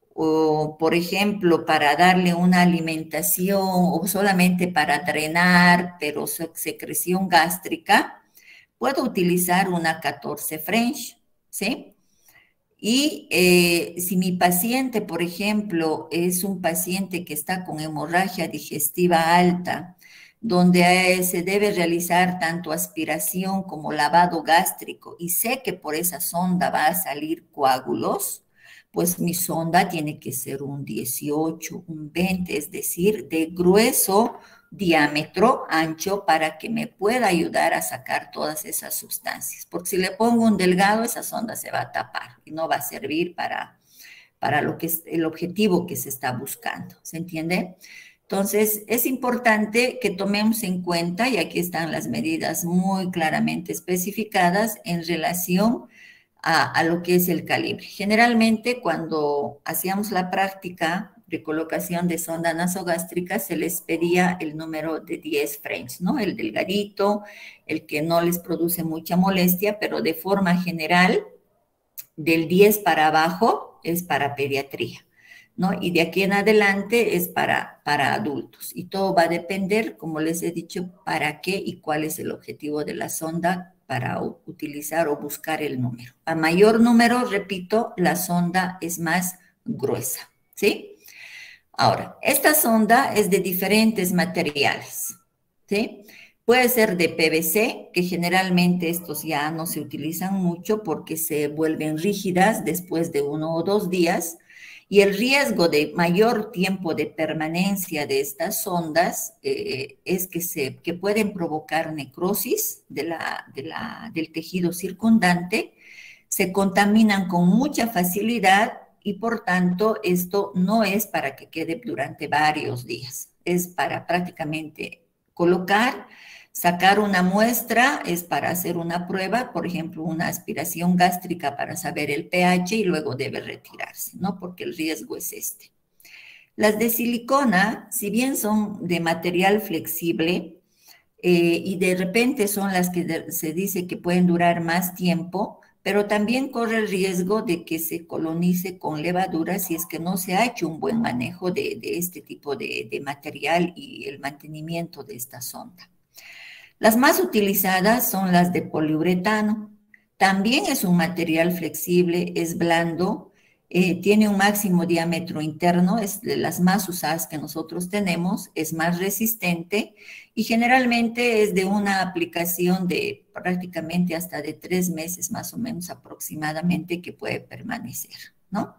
o por ejemplo, para darle una alimentación, o solamente para drenar, pero secreción gástrica, puedo utilizar una catorce French, ¿sí? Y eh, si mi paciente, por ejemplo, es un paciente que está con hemorragia digestiva alta, donde eh, se debe realizar tanto aspiración como lavado gástrico, y sé que por esa sonda va a salir coágulos, pues mi sonda tiene que ser un dieciocho, un veinte, es decir, de grueso diámetro ancho para que me pueda ayudar a sacar todas esas sustancias. Porque si le pongo un delgado, esa sonda se va a tapar y no va a servir para, para lo que es el objetivo que se está buscando. ¿Se entiende? Entonces, es importante que tomemos en cuenta, y aquí están las medidas muy claramente especificadas en relación a, a lo que es el calibre. Generalmente, cuando hacíamos la práctica de colocación de sonda nasogástrica, se les pedía el número de diez French, ¿no? El delgadito, el que no les produce mucha molestia, pero de forma general, del diez para abajo es para pediatría, ¿no? Y de aquí en adelante es para, para adultos. Y todo va a depender, como les he dicho, para qué y cuál es el objetivo de la sonda para utilizar o buscar el número. A mayor número, repito, la sonda es más gruesa, ¿sí? Ahora, esta sonda es de diferentes materiales, ¿sí? Puede ser de P V C, que generalmente estos ya no se utilizan mucho porque se vuelven rígidas después de uno o dos días, y el riesgo de mayor tiempo de permanencia de estas sondas eh, es que, se, que pueden provocar necrosis de la, de la, del tejido circundante, se contaminan con mucha facilidad y por tanto esto no es para que quede durante varios días, es para prácticamente colocar, sacar una muestra, es para hacer una prueba, por ejemplo, una aspiración gástrica para saber el pH y luego debe retirarse, ¿no? Porque el riesgo es este. Las de silicona, si bien son de material flexible eh, y de repente son las que de, se dice que pueden durar más tiempo, pero también corre el riesgo de que se colonice con levaduras si es que no se ha hecho un buen manejo de, de este tipo de, de material y el mantenimiento de esta sonda. Las más utilizadas son las de poliuretano. También es un material flexible, es blando, eh, tiene un máximo diámetro interno, es de las más usadas que nosotros tenemos, es más resistente y generalmente es de una aplicación de prácticamente hasta de tres meses más o menos aproximadamente que puede permanecer, ¿no?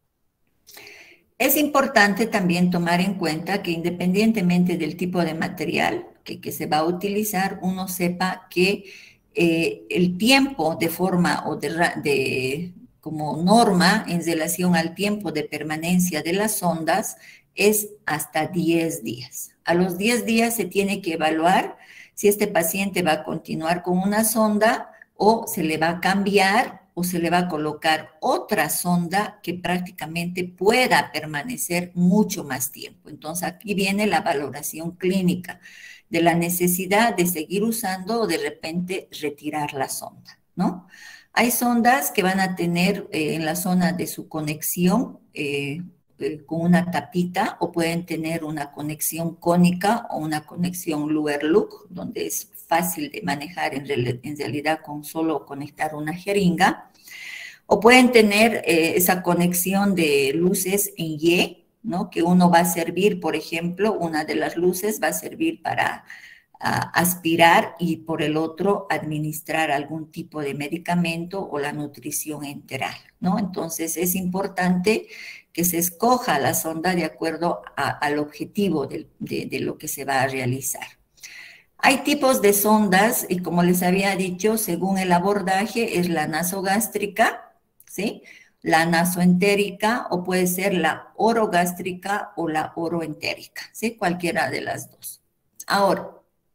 Es importante también tomar en cuenta que independientemente del tipo de material que, que se va a utilizar, uno sepa que eh, el tiempo de forma o de, de como norma en relación al tiempo de permanencia de las sondas es hasta diez días. A los diez días se tiene que evaluar si este paciente va a continuar con una sonda o se le va a cambiar o se le va a colocar otra sonda que prácticamente pueda permanecer mucho más tiempo. Entonces, aquí viene la valoración clínica de la necesidad de seguir usando o de repente retirar la sonda, ¿no? Hay sondas que van a tener eh, en la zona de su conexión eh, eh, con una tapita o pueden tener una conexión cónica o una conexión Luer-Luc, donde es fácil de manejar en, real, en realidad con solo conectar una jeringa, o pueden tener eh, esa conexión de luces en Y, ¿no? Que uno va a servir, por ejemplo, una de las luces va a servir para uh, aspirar y por el otro administrar algún tipo de medicamento o la nutrición enteral, ¿no? Entonces es importante que se escoja la sonda de acuerdo a, al objetivo de, de, de lo que se va a realizar. Hay tipos de sondas y como les había dicho, según el abordaje es la nasogástrica, ¿sí? La nasoentérica o puede ser la orogástrica o la oroentérica, ¿sí? Cualquiera de las dos. Ahora,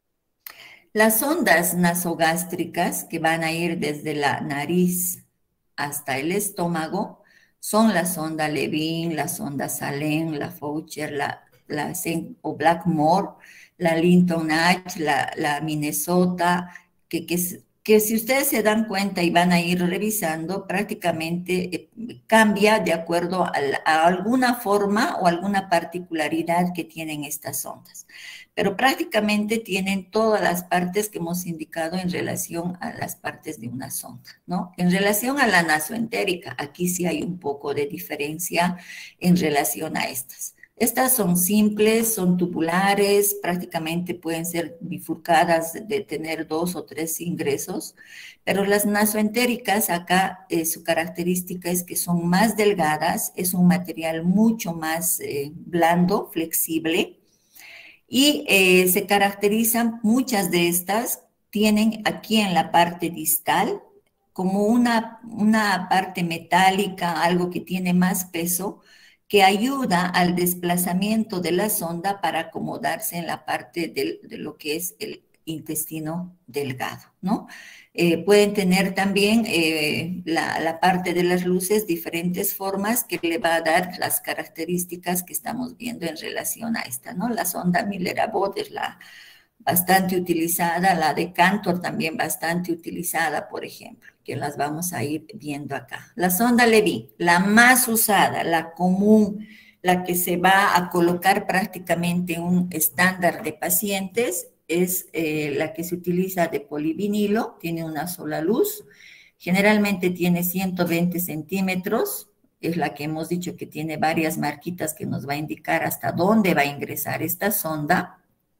las sondas nasogástricas que van a ir desde la nariz hasta el estómago son la sonda Levin, la sonda Salem, la Foucher, la, la o Blackmore, la Linton H, la, la Minnesota, que, que, que si ustedes se dan cuenta y van a ir revisando, prácticamente eh, cambia de acuerdo a, la, a alguna forma o alguna particularidad que tienen estas sondas. Pero prácticamente tienen todas las partes que hemos indicado en relación a las partes de una sonda, ¿no? En relación a la nasoentérica, aquí sí hay un poco de diferencia en relación a estas. Estas son simples, son tubulares, prácticamente pueden ser bifurcadas de tener dos o tres ingresos, pero las nasoentéricas acá eh, su característica es que son más delgadas, es un material mucho más eh, blando, flexible, y eh, se caracterizan, muchas de estas tienen aquí en la parte distal como una, una parte metálica, algo que tiene más peso, que ayuda al desplazamiento de la sonda para acomodarse en la parte del, de lo que es el intestino delgado, ¿no? Eh, pueden tener también eh, la, la parte de las luces diferentes formas que le va a dar las características que estamos viendo en relación a esta, ¿no? La sonda Miller-Abbott es la bastante utilizada, la de Cantor también bastante utilizada, por ejemplo, que las vamos a ir viendo acá. La sonda Levin, la más usada, la común, la que se va a colocar prácticamente en un estándar de pacientes, es eh, la que se utiliza de polivinilo, tiene una sola luz, generalmente tiene ciento veinte centímetros, es la que hemos dicho que tiene varias marquitas que nos va a indicar hasta dónde va a ingresar esta sonda.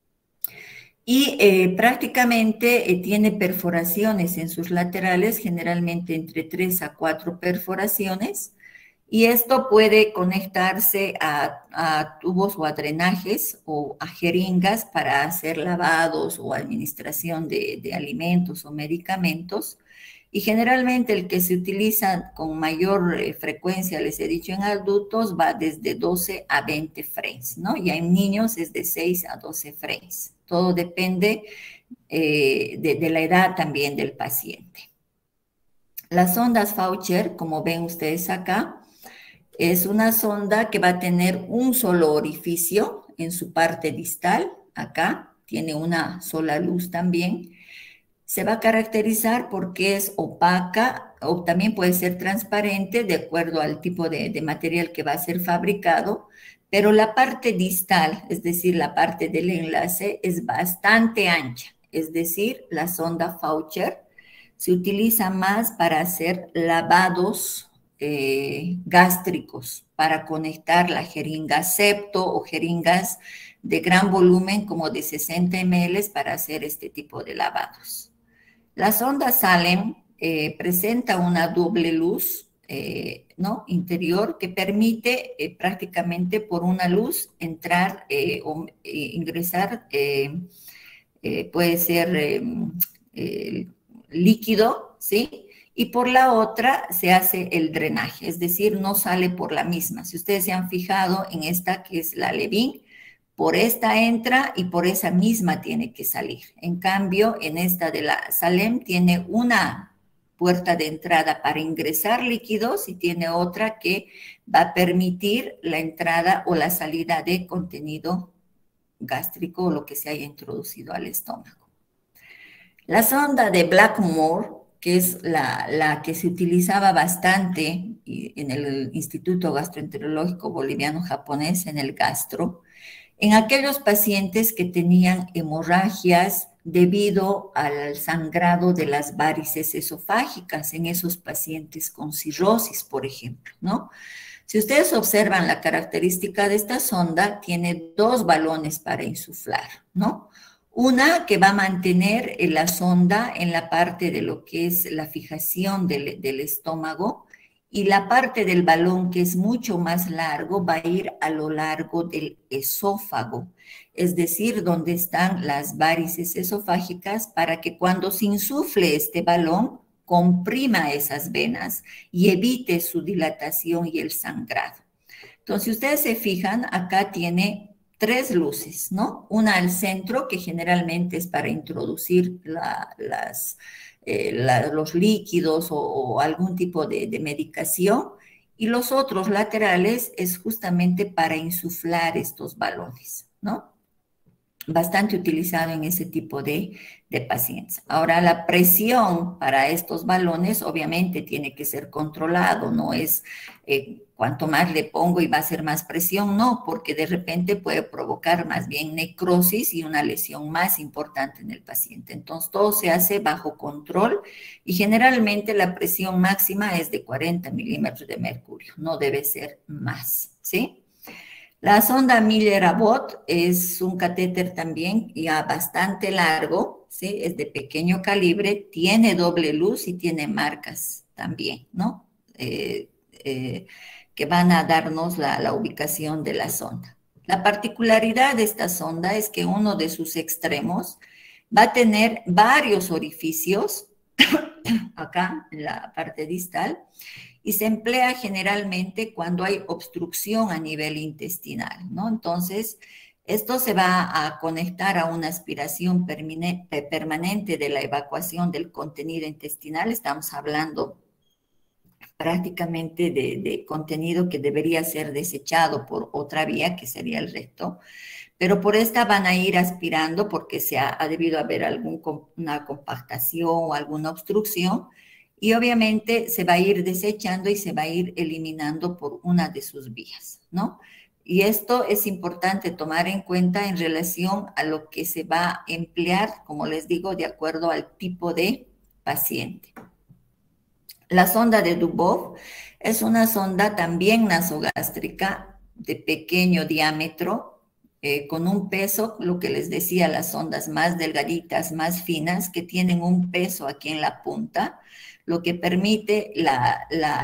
Y eh, prácticamente eh, tiene perforaciones en sus laterales, generalmente entre tres a cuatro perforaciones, y esto puede conectarse a, a tubos o a drenajes o a jeringas para hacer lavados o administración de, de alimentos o medicamentos. Y generalmente el que se utiliza con mayor eh, frecuencia, les he dicho, en adultos va desde doce a veinte frames, ¿no? Y en niños es de seis a doce frames. Todo depende eh, de, de la edad también del paciente. Las sondas Faucher, como ven ustedes acá, es una sonda que va a tener un solo orificio en su parte distal. Acá tiene una sola luz también. Se va a caracterizar porque es opaca o también puede ser transparente de acuerdo al tipo de, de material que va a ser fabricado, pero la parte distal, es decir, la parte del enlace, es bastante ancha. Es decir, la sonda Faucher se utiliza más para hacer lavados eh, gástricos, para conectar la jeringa septo o jeringas de gran volumen como de sesenta mililitros para hacer este tipo de lavados. La sonda Salem eh, presenta una doble luz eh, ¿no? interior que permite eh, prácticamente por una luz entrar eh, o eh, ingresar, eh, eh, puede ser eh, líquido, ¿sí? Y por la otra se hace el drenaje, es decir, no sale por la misma. Si ustedes se han fijado en esta que es la Levin, por esta entra y por esa misma tiene que salir. En cambio, en esta de la Salem tiene una puerta de entrada para ingresar líquidos y tiene otra que va a permitir la entrada o la salida de contenido gástrico o lo que se haya introducido al estómago. La sonda de Blackmore, que es la, la que se utilizaba bastante en el Instituto Gastroenterológico Boliviano-Japonés, en el gastro, en aquellos pacientes que tenían hemorragias debido al sangrado de las varices esofágicas, en esos pacientes con cirrosis, por ejemplo, ¿no? Si ustedes observan la característica de esta sonda, tiene dos balones para insuflar, ¿no? Una que va a mantener la sonda en la parte de lo que es la fijación del, del estómago, y la parte del balón que es mucho más largo va a ir a lo largo del esófago, es decir, donde están las varices esofágicas, para que cuando se insufle este balón, comprima esas venas y evite su dilatación y el sangrado. Entonces, si ustedes se fijan, acá tiene tres luces, ¿no? Una al centro, que generalmente es para introducir la, las... Eh, la, los líquidos o, o algún tipo de, de medicación, y los otros laterales es justamente para insuflar estos balones, ¿no? Bastante utilizado en ese tipo de, de pacientes. Ahora, la presión para estos balones obviamente tiene que ser controlado, no es eh, cuanto más le pongo y va a ser más presión, no, porque de repente puede provocar más bien necrosis y una lesión más importante en el paciente. Entonces, todo se hace bajo control y generalmente la presión máxima es de cuarenta milímetros de mercurio, no debe ser más, ¿sí? La sonda Miller-Abbott es un catéter también ya bastante largo, ¿sí? Es de pequeño calibre, tiene doble luz y tiene marcas también, ¿no? Eh, eh, que van a darnos la, la ubicación de la sonda. La particularidad de esta sonda es que uno de sus extremos va a tener varios orificios, acá en la parte distal, y se emplea generalmente cuando hay obstrucción a nivel intestinal, ¿no? Entonces, esto se va a conectar a una aspiración permanente de la evacuación del contenido intestinal. Estamos hablando prácticamente de, de contenido que debería ser desechado por otra vía, que sería el recto, pero por esta van a ir aspirando porque se ha, ha debido haber alguna compactación o alguna obstrucción, y obviamente se va a ir desechando y se va a ir eliminando por una de sus vías, ¿no? Y esto es importante tomar en cuenta en relación a lo que se va a emplear, como les digo, de acuerdo al tipo de paciente. La sonda de Dubov es una sonda también nasogástrica de pequeño diámetro, eh, con un peso, lo que les decía, las sondas más delgaditas, más finas, que tienen un peso aquí en la punta, lo que permite la,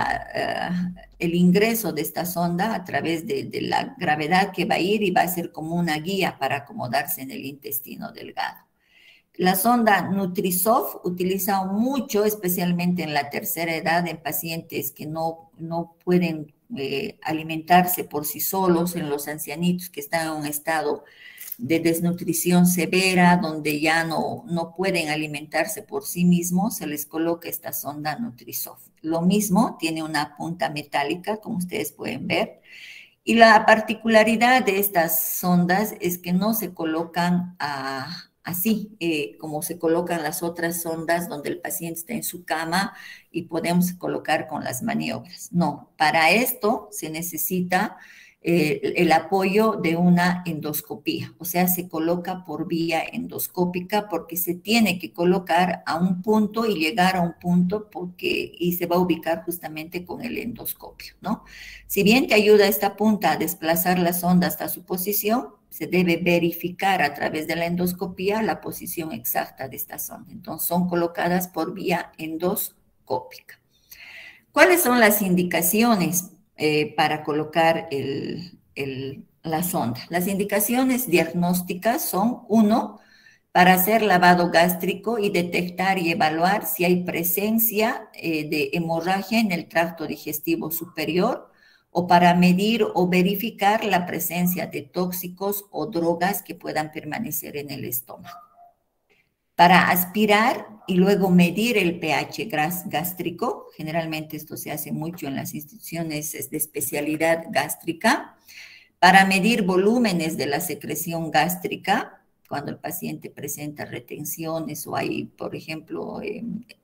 la, uh, el ingreso de esta sonda a través de, de la gravedad que va a ir y va a ser como una guía para acomodarse en el intestino delgado. La sonda Nutrisov utiliza mucho, especialmente en la tercera edad, en pacientes que no, no pueden eh, alimentarse por sí solos, en los ancianitos que están en un estado de desnutrición severa, donde ya no, no pueden alimentarse por sí mismos, se les coloca esta sonda Nutrisov. Lo mismo, tiene una punta metálica, como ustedes pueden ver, y la particularidad de estas sondas es que no se colocan a... Así eh, como se colocan las otras sondas donde el paciente está en su cama y podemos colocar con las maniobras. No, para esto se necesita eh, el apoyo de una endoscopía, o sea, se coloca por vía endoscópica porque se tiene que colocar a un punto y llegar a un punto porque, y se va a ubicar justamente con el endoscopio, ¿no? Si bien te ayuda esta punta a desplazar la sonda hasta su posición, se debe verificar a través de la endoscopía la posición exacta de esta sonda. Entonces, son colocadas por vía endoscópica. ¿Cuáles son las indicaciones eh, para colocar el, el, la sonda? Las indicaciones diagnósticas son, uno, para hacer lavado gástrico y detectar y evaluar si hay presencia eh, de hemorragia en el tracto digestivo superior, o para medir o verificar la presencia de tóxicos o drogas que puedan permanecer en el estómago. Para aspirar y luego medir el pH gástrico, generalmente esto se hace mucho en las instituciones de especialidad gástrica. Para medir volúmenes de la secreción gástrica, cuando el paciente presenta retenciones o hay, por ejemplo, eh,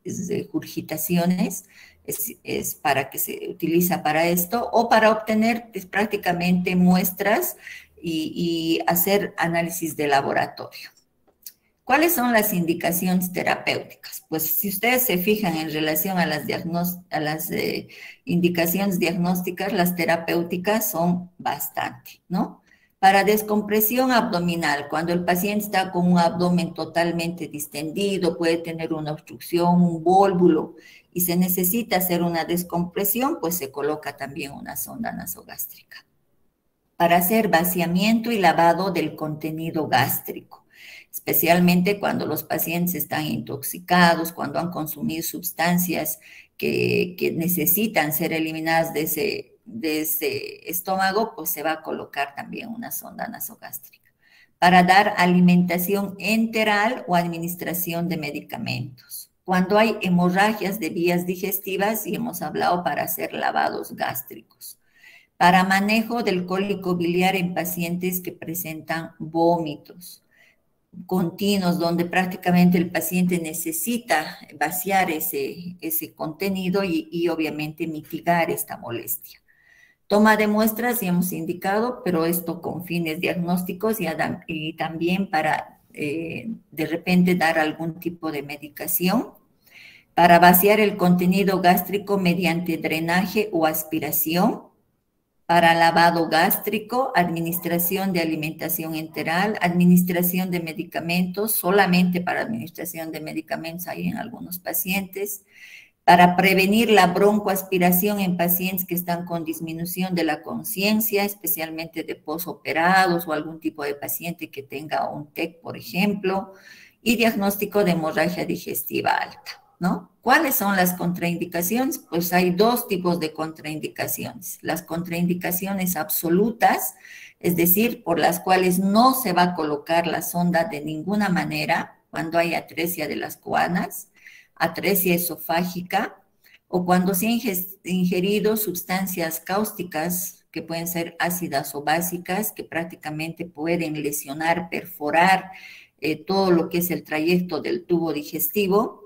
regurgitaciones, es, es para que se utiliza para esto, o para obtener pues, prácticamente muestras y, y hacer análisis de laboratorio. ¿Cuáles son las indicaciones terapéuticas? Pues si ustedes se fijan en relación a las, a las eh, indicaciones diagnósticas, las terapéuticas son bastante, ¿no? Para descompresión abdominal, cuando el paciente está con un abdomen totalmente distendido, puede tener una obstrucción, un vólvulo, y se necesita hacer una descompresión, pues se coloca también una sonda nasogástrica. Para hacer vaciamiento y lavado del contenido gástrico, especialmente cuando los pacientes están intoxicados, cuando han consumido sustancias que, que necesitan ser eliminadas de ese, de ese estómago, pues se va a colocar también una sonda nasogástrica. Para dar alimentación enteral o administración de medicamentos. Cuando hay hemorragias de vías digestivas, y hemos hablado para hacer lavados gástricos. Para manejo del cólico biliar en pacientes que presentan vómitos continuos, donde prácticamente el paciente necesita vaciar ese, ese contenido y, y obviamente mitigar esta molestia. Toma de muestras, ya hemos indicado, pero esto con fines diagnósticos y, y también para eh, de repente dar algún tipo de medicación. Para vaciar el contenido gástrico mediante drenaje o aspiración. Para lavado gástrico, administración de alimentación enteral, administración de medicamentos, solamente para administración de medicamentos hay en algunos pacientes. Para prevenir la broncoaspiración en pacientes que están con disminución de la conciencia, especialmente de posoperados o algún tipo de paciente que tenga un T E C, por ejemplo, y diagnóstico de hemorragia digestiva alta, ¿no? ¿Cuáles son las contraindicaciones? Pues hay dos tipos de contraindicaciones. Las contraindicaciones absolutas, es decir, por las cuales no se va a colocar la sonda de ninguna manera cuando hay atresia de las coanas, atresia esofágica, o cuando se han ingerido sustancias cáusticas que pueden ser ácidas o básicas, que prácticamente pueden lesionar, perforar eh, todo lo que es el trayecto del tubo digestivo.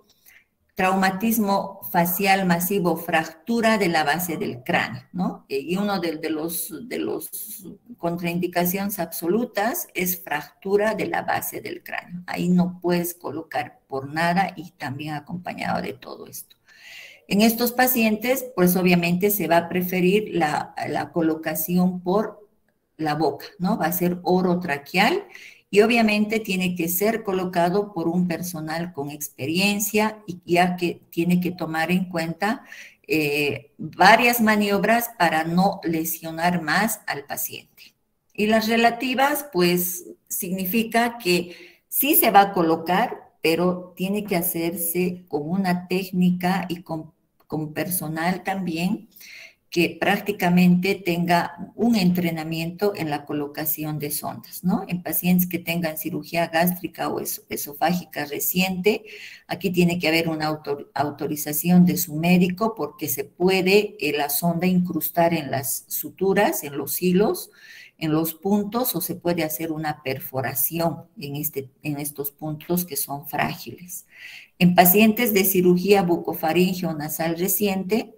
Traumatismo facial masivo, fractura de la base del cráneo, ¿no? Y uno de, de, los, de los contraindicaciones absolutas es fractura de la base del cráneo. Ahí no puedes colocar por nada y también acompañado de todo esto. En estos pacientes, pues obviamente se va a preferir la, la colocación por la boca, ¿no? Va a ser orotraqueal y obviamente tiene que ser colocado por un personal con experiencia y ya que tiene que tomar en cuenta eh, varias maniobras para no lesionar más al paciente. Y las relativas, pues significa que sí se va a colocar, pero tiene que hacerse con una técnica y con, con personal también que prácticamente tenga un entrenamiento en la colocación de sondas, ¿no? En pacientes que tengan cirugía gástrica o esofágica reciente, aquí tiene que haber una autor, autorización de su médico porque se puede eh, la sonda incrustar en las suturas, en los hilos, en los puntos, o se puede hacer una perforación en, este, en estos puntos que son frágiles. En pacientes de cirugía bucofaringeo nasal reciente,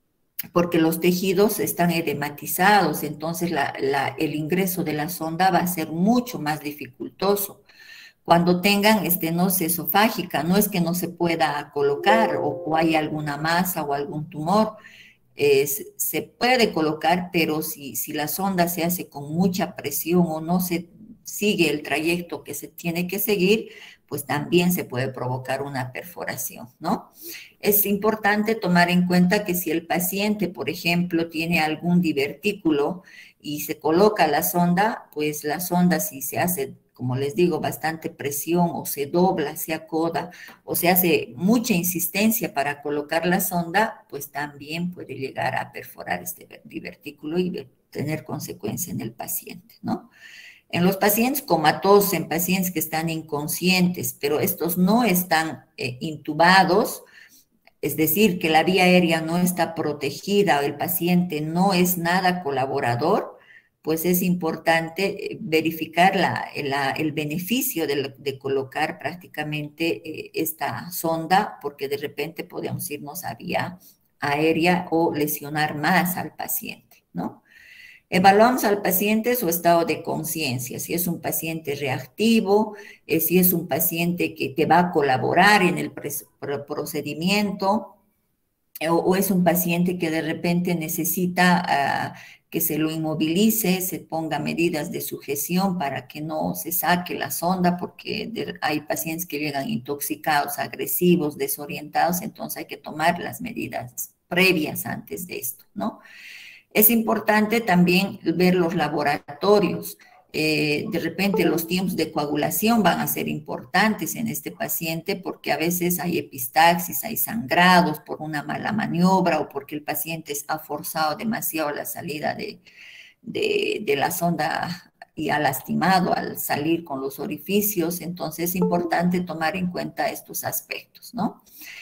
porque los tejidos están edematizados, entonces la, la, el ingreso de la sonda va a ser mucho más dificultoso. Cuando tengan estenosis esofágica, no es que no se pueda colocar o, o hay alguna masa o algún tumor, eh, se, se puede colocar, pero si, si la sonda se hace con mucha presión o no se sigue el trayecto que se tiene que seguir, pues también se puede provocar una perforación, ¿no? Es importante tomar en cuenta que si el paciente, por ejemplo, tiene algún divertículo y se coloca la sonda, pues la sonda si se hace, como les digo, bastante presión o se dobla, se acoda o se hace mucha insistencia para colocar la sonda, pues también puede llegar a perforar este divertículo y tener consecuencia en el paciente, ¿no? En los pacientes comatosos, en pacientes que están inconscientes, pero estos no están eh, intubados, es decir, que la vía aérea no está protegida o el paciente no es nada colaborador, pues es importante verificar la, la, el beneficio de, de colocar prácticamente eh, esta sonda, porque de repente podemos irnos a vía aérea o lesionar más al paciente, ¿no? Evaluamos al paciente su estado de conciencia, si es un paciente reactivo, eh, si es un paciente que te va a colaborar en el procedimiento, eh, o, o es un paciente que de repente necesita uh, que se lo inmovilice, se ponga medidas de sujeción para que no se saque la sonda, porque de, hay pacientes que llegan intoxicados, agresivos, desorientados, entonces hay que tomar las medidas previas antes de esto, ¿no? Es importante también ver los laboratorios. Eh, de repente los tiempos de coagulación van a ser importantes en este paciente porque a veces hay epistaxis, hay sangrados por una mala maniobra o porque el paciente ha forzado demasiado la salida de, de, de la sonda y ha lastimado al salir con los orificios. Entonces es importante tomar en cuenta estos aspectos, ¿no?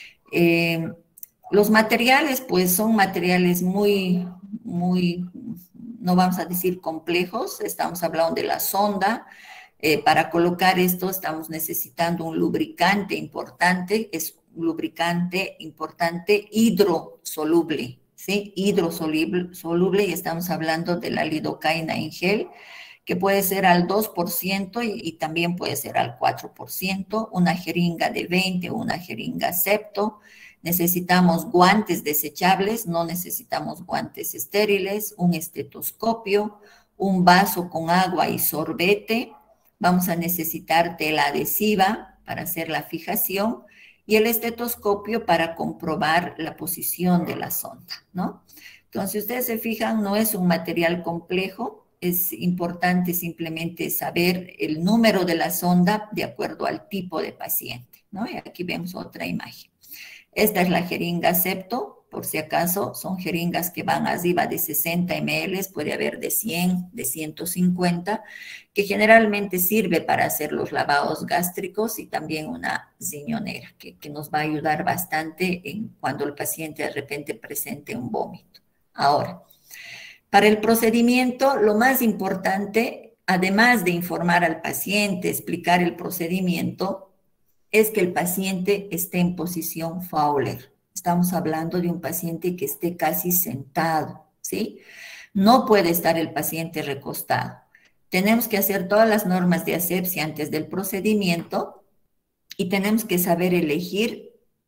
Eh, los materiales, pues, son materiales muy, muy, no vamos a decir complejos, estamos hablando de la sonda. Eh, para colocar esto estamos necesitando un lubricante importante, es un lubricante importante hidrosoluble, ¿sí? Hidrosoluble, soluble, y estamos hablando de la lidocaína en gel, que puede ser al dos por ciento y, y también puede ser al cuatro por ciento, una jeringa de veinte o una jeringa septo. Necesitamos guantes desechables, no necesitamos guantes estériles, un estetoscopio, un vaso con agua y sorbete. Vamos a necesitar tela adhesiva para hacer la fijación y el estetoscopio para comprobar la posición de la sonda, ¿no? Entonces, si ustedes se fijan, no es un material complejo, es importante simplemente saber el número de la sonda de acuerdo al tipo de paciente, ¿no? Y aquí vemos otra imagen. Esta es la jeringa septo, por si acaso, son jeringas que van arriba de sesenta mililitros, puede haber de cien, de ciento cincuenta, que generalmente sirve para hacer los lavados gástricos y también una riñonera, que, que nos va a ayudar bastante en cuando el paciente de repente presente un vómito. Ahora, para el procedimiento, lo más importante, además de informar al paciente, explicar el procedimiento, es que el paciente esté en posición Fowler. Estamos hablando de un paciente que esté casi sentado, ¿sí? No puede estar el paciente recostado. Tenemos que hacer todas las normas de asepsia antes del procedimiento y tenemos que saber elegir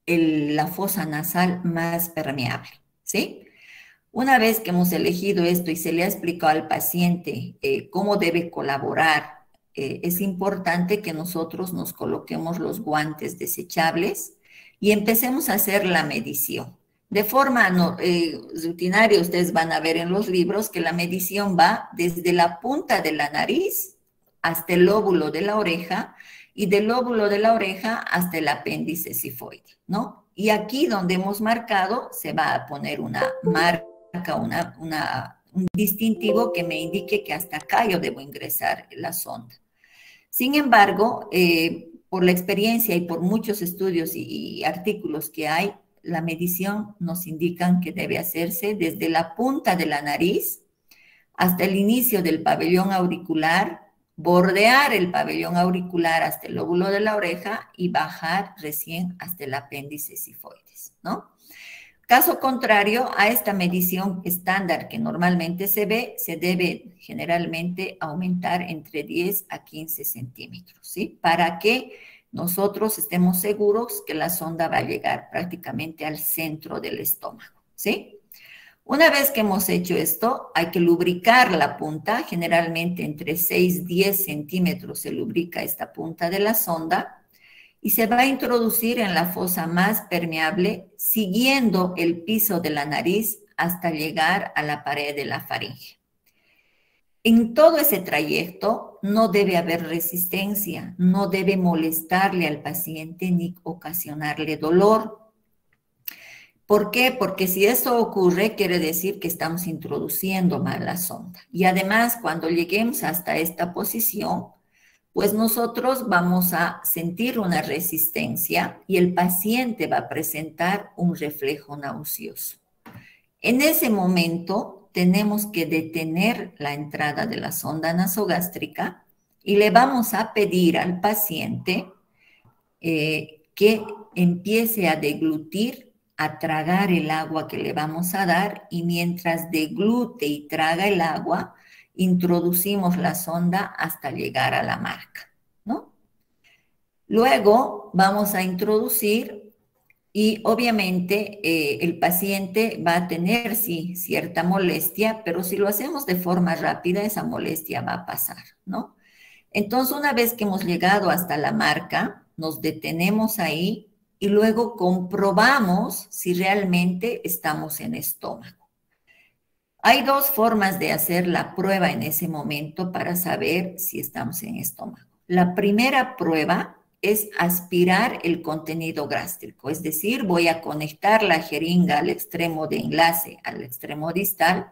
el, la fosa nasal más permeable, ¿sí? Una vez que hemos elegido esto y se le ha explicado al paciente eh, cómo debe colaborar, eh, es importante que nosotros nos coloquemos los guantes desechables y empecemos a hacer la medición. De forma no, eh, rutinaria, ustedes van a ver en los libros que la medición va desde la punta de la nariz hasta el lóbulo de la oreja y del lóbulo de la oreja hasta el apéndice cifoide, ¿no? Y aquí donde hemos marcado se va a poner una marca, una, una, un distintivo que me indique que hasta acá yo debo ingresar la sonda. Sin embargo, eh, por la experiencia y por muchos estudios y, y artículos que hay, la medición nos indican que debe hacerse desde la punta de la nariz hasta el inicio del pabellón auricular, bordear el pabellón auricular hasta el lóbulo de la oreja y bajar recién hasta el apéndice cifoides, ¿no? Caso contrario a esta medición estándar que normalmente se ve, se debe generalmente aumentar entre diez a quince centímetros, ¿sí? Para que nosotros estemos seguros que la sonda va a llegar prácticamente al centro del estómago, ¿sí? Una vez que hemos hecho esto, hay que lubricar la punta, generalmente entre seis a diez centímetros se lubrica esta punta de la sonda y se va a introducir en la fosa más permeable siguiendo el piso de la nariz hasta llegar a la pared de la faringe. En todo ese trayecto no debe haber resistencia, no debe molestarle al paciente ni ocasionarle dolor. ¿Por qué? Porque si eso ocurre, quiere decir que estamos introduciendo mal la sonda. Y además, cuando lleguemos hasta esta posición, pues nosotros vamos a sentir una resistencia y el paciente va a presentar un reflejo nauseoso. En ese momento, tenemos que detener la entrada de la sonda nasogástrica y le vamos a pedir al paciente eh, que empiece a deglutir, a tragar el agua que le vamos a dar y mientras deglute y traga el agua, introducimos la sonda hasta llegar a la marca, ¿no? Luego vamos a introducir y obviamente eh, el paciente va a tener, sí, cierta molestia, pero si lo hacemos de forma rápida, esa molestia va a pasar, ¿no? Entonces, una vez que hemos llegado hasta la marca, nos detenemos ahí y luego comprobamos si realmente estamos en estómago. Hay dos formas de hacer la prueba en ese momento para saber si estamos en estómago. La primera prueba es aspirar el contenido gástrico, es decir, voy a conectar la jeringa al extremo de enlace, al extremo distal,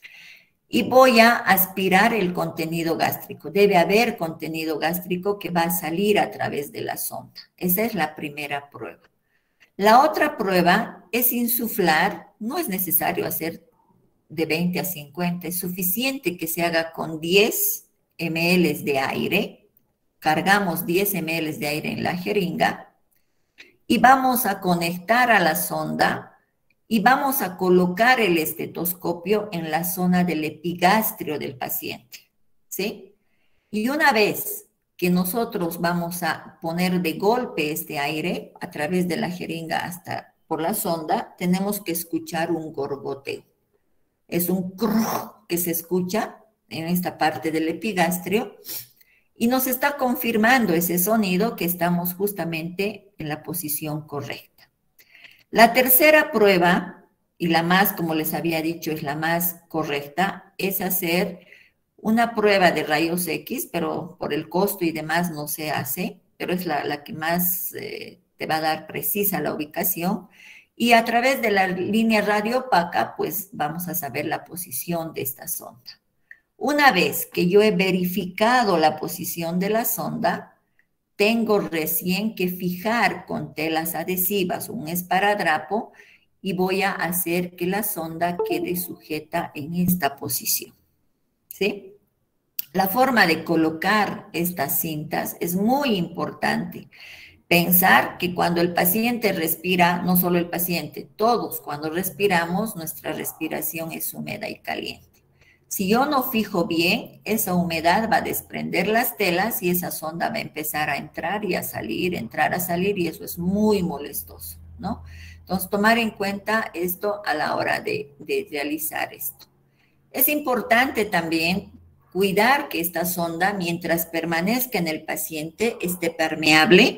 y voy a aspirar el contenido gástrico. Debe haber contenido gástrico que va a salir a través de la sonda. Esa es la primera prueba. La otra prueba es insuflar, no es necesario hacer de veinte a cincuenta, es suficiente que se haga con diez mililitros de aire, cargamos diez mililitros de aire en la jeringa y vamos a conectar a la sonda y vamos a colocar el estetoscopio en la zona del epigastrio del paciente, ¿sí? Y una vez que nosotros vamos a poner de golpe este aire a través de la jeringa hasta por la sonda, tenemos que escuchar un gorgoteo. Es un crrr que se escucha en esta parte del epigastrio y nos está confirmando ese sonido que estamos justamente en la posición correcta. La tercera prueba, y la más, como les había dicho, es la más correcta, es hacer una prueba de rayos X, pero por el costo y demás no se hace, pero es la, la que más eh, te va a dar precisa la ubicación. Y a través de la línea radioopaca, pues vamos a saber la posición de esta sonda. Una vez que yo he verificado la posición de la sonda, tengo recién que fijar con telas adhesivas un esparadrapo y voy a hacer que la sonda quede sujeta en esta posición, ¿sí? La forma de colocar estas cintas es muy importante. Pensar que cuando el paciente respira, no solo el paciente, todos cuando respiramos, nuestra respiración es húmeda y caliente. Si yo no fijo bien, esa humedad va a desprender las telas y esa sonda va a empezar a entrar y a salir, entrar a salir y eso es muy molestoso, ¿no? Entonces, tomar en cuenta esto a la hora de, de realizar esto. Es importante también cuidar que esta sonda, mientras permanezca en el paciente, esté permeable,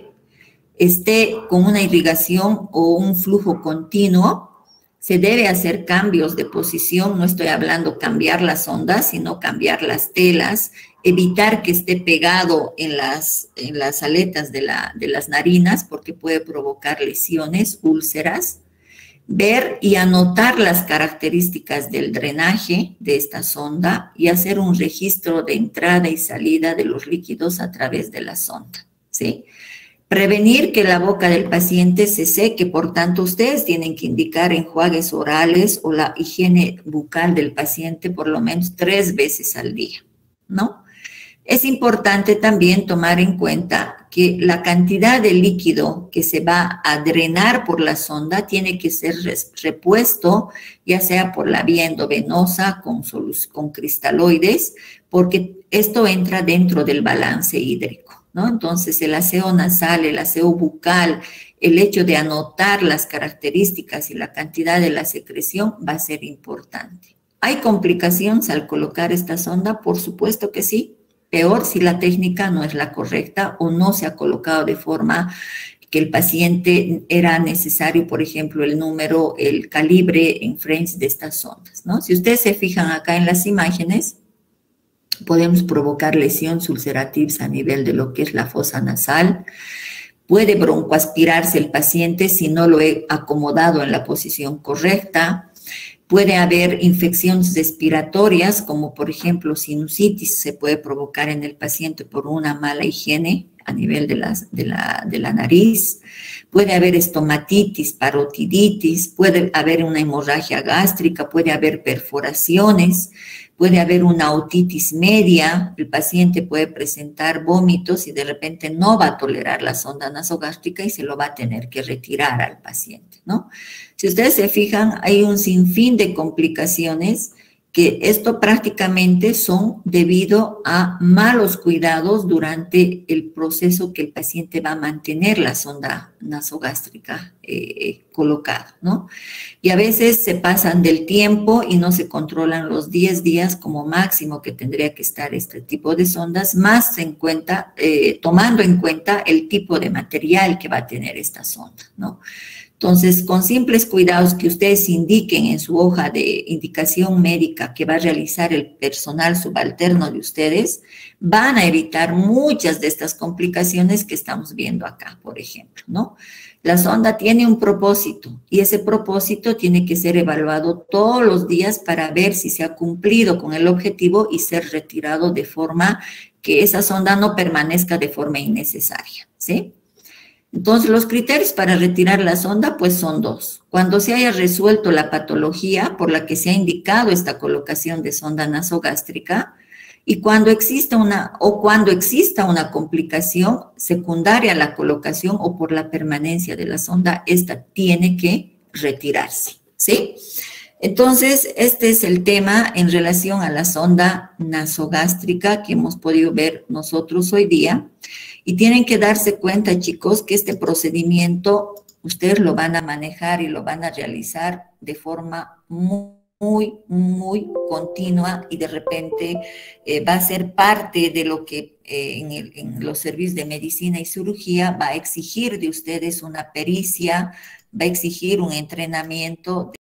esté con una irrigación o un flujo continuo. Se debe hacer cambios de posición, no estoy hablando cambiar la sonda, sino cambiar las telas, evitar que esté pegado en las, en las aletas de, la, de las narinas porque puede provocar lesiones, úlceras. Ver y anotar las características del drenaje de esta sonda y hacer un registro de entrada y salida de los líquidos a través de la sonda, ¿sí? Prevenir que la boca del paciente se seque, por tanto, ustedes tienen que indicar enjuagues orales o la higiene bucal del paciente por lo menos tres veces al día, ¿no? Es importante también tomar en cuenta que la cantidad de líquido que se va a drenar por la sonda tiene que ser repuesto, ya sea por la vía endovenosa con, con cristaloides, porque esto entra dentro del balance hídrico, ¿no? Entonces, el aseo nasal, el aseo bucal, el hecho de anotar las características y la cantidad de la secreción va a ser importante. ¿Hay complicaciones al colocar esta sonda? Por supuesto que sí. Peor si la técnica no es la correcta o no se ha colocado de forma que el paciente era necesario, por ejemplo, el número, el calibre en French de estas sondas, ¿no? Si ustedes se fijan acá en las imágenes, podemos provocar lesiones ulcerativas a nivel de lo que es la fosa nasal. Puede broncoaspirarse el paciente si no lo he acomodado en la posición correcta. Puede haber infecciones respiratorias, como por ejemplo sinusitis, se puede provocar en el paciente por una mala higiene a nivel de la, de la, de la nariz. Puede haber estomatitis, parotiditis, puede haber una hemorragia gástrica, puede haber perforaciones, puede haber una otitis media, el paciente puede presentar vómitos y de repente no va a tolerar la sonda nasogástrica y se lo va a tener que retirar al paciente, ¿no? Si ustedes se fijan, hay un sinfín de complicaciones que esto prácticamente son debido a malos cuidados durante el proceso que el paciente va a mantener la sonda nasogástrica eh, colocada, ¿no? Y a veces se pasan del tiempo y no se controlan los diez días como máximo que tendría que estar este tipo de sondas, más en cuenta, eh, tomando en cuenta el tipo de material que va a tener esta sonda, ¿no? Entonces, con simples cuidados que ustedes indiquen en su hoja de indicación médica que va a realizar el personal subalterno de ustedes, van a evitar muchas de estas complicaciones que estamos viendo acá, por ejemplo, ¿no? La sonda tiene un propósito y ese propósito tiene que ser evaluado todos los días para ver si se ha cumplido con el objetivo y ser retirado de forma que esa sonda no permanezca de forma innecesaria, ¿sí? Entonces, los criterios para retirar la sonda, pues son dos. Cuando se haya resuelto la patología por la que se ha indicado esta colocación de sonda nasogástrica y cuando exista una, o cuando exista una complicación secundaria a la colocación o por la permanencia de la sonda, esta tiene que retirarse, ¿sí? Entonces, este es el tema en relación a la sonda nasogástrica que hemos podido ver nosotros hoy día. Y tienen que darse cuenta, chicos, que este procedimiento ustedes lo van a manejar y lo van a realizar de forma muy, muy, muy continua y de repente eh, va a ser parte de lo que eh, en, el, en los servicios de medicina y cirugía va a exigir de ustedes una pericia, va a exigir un entrenamiento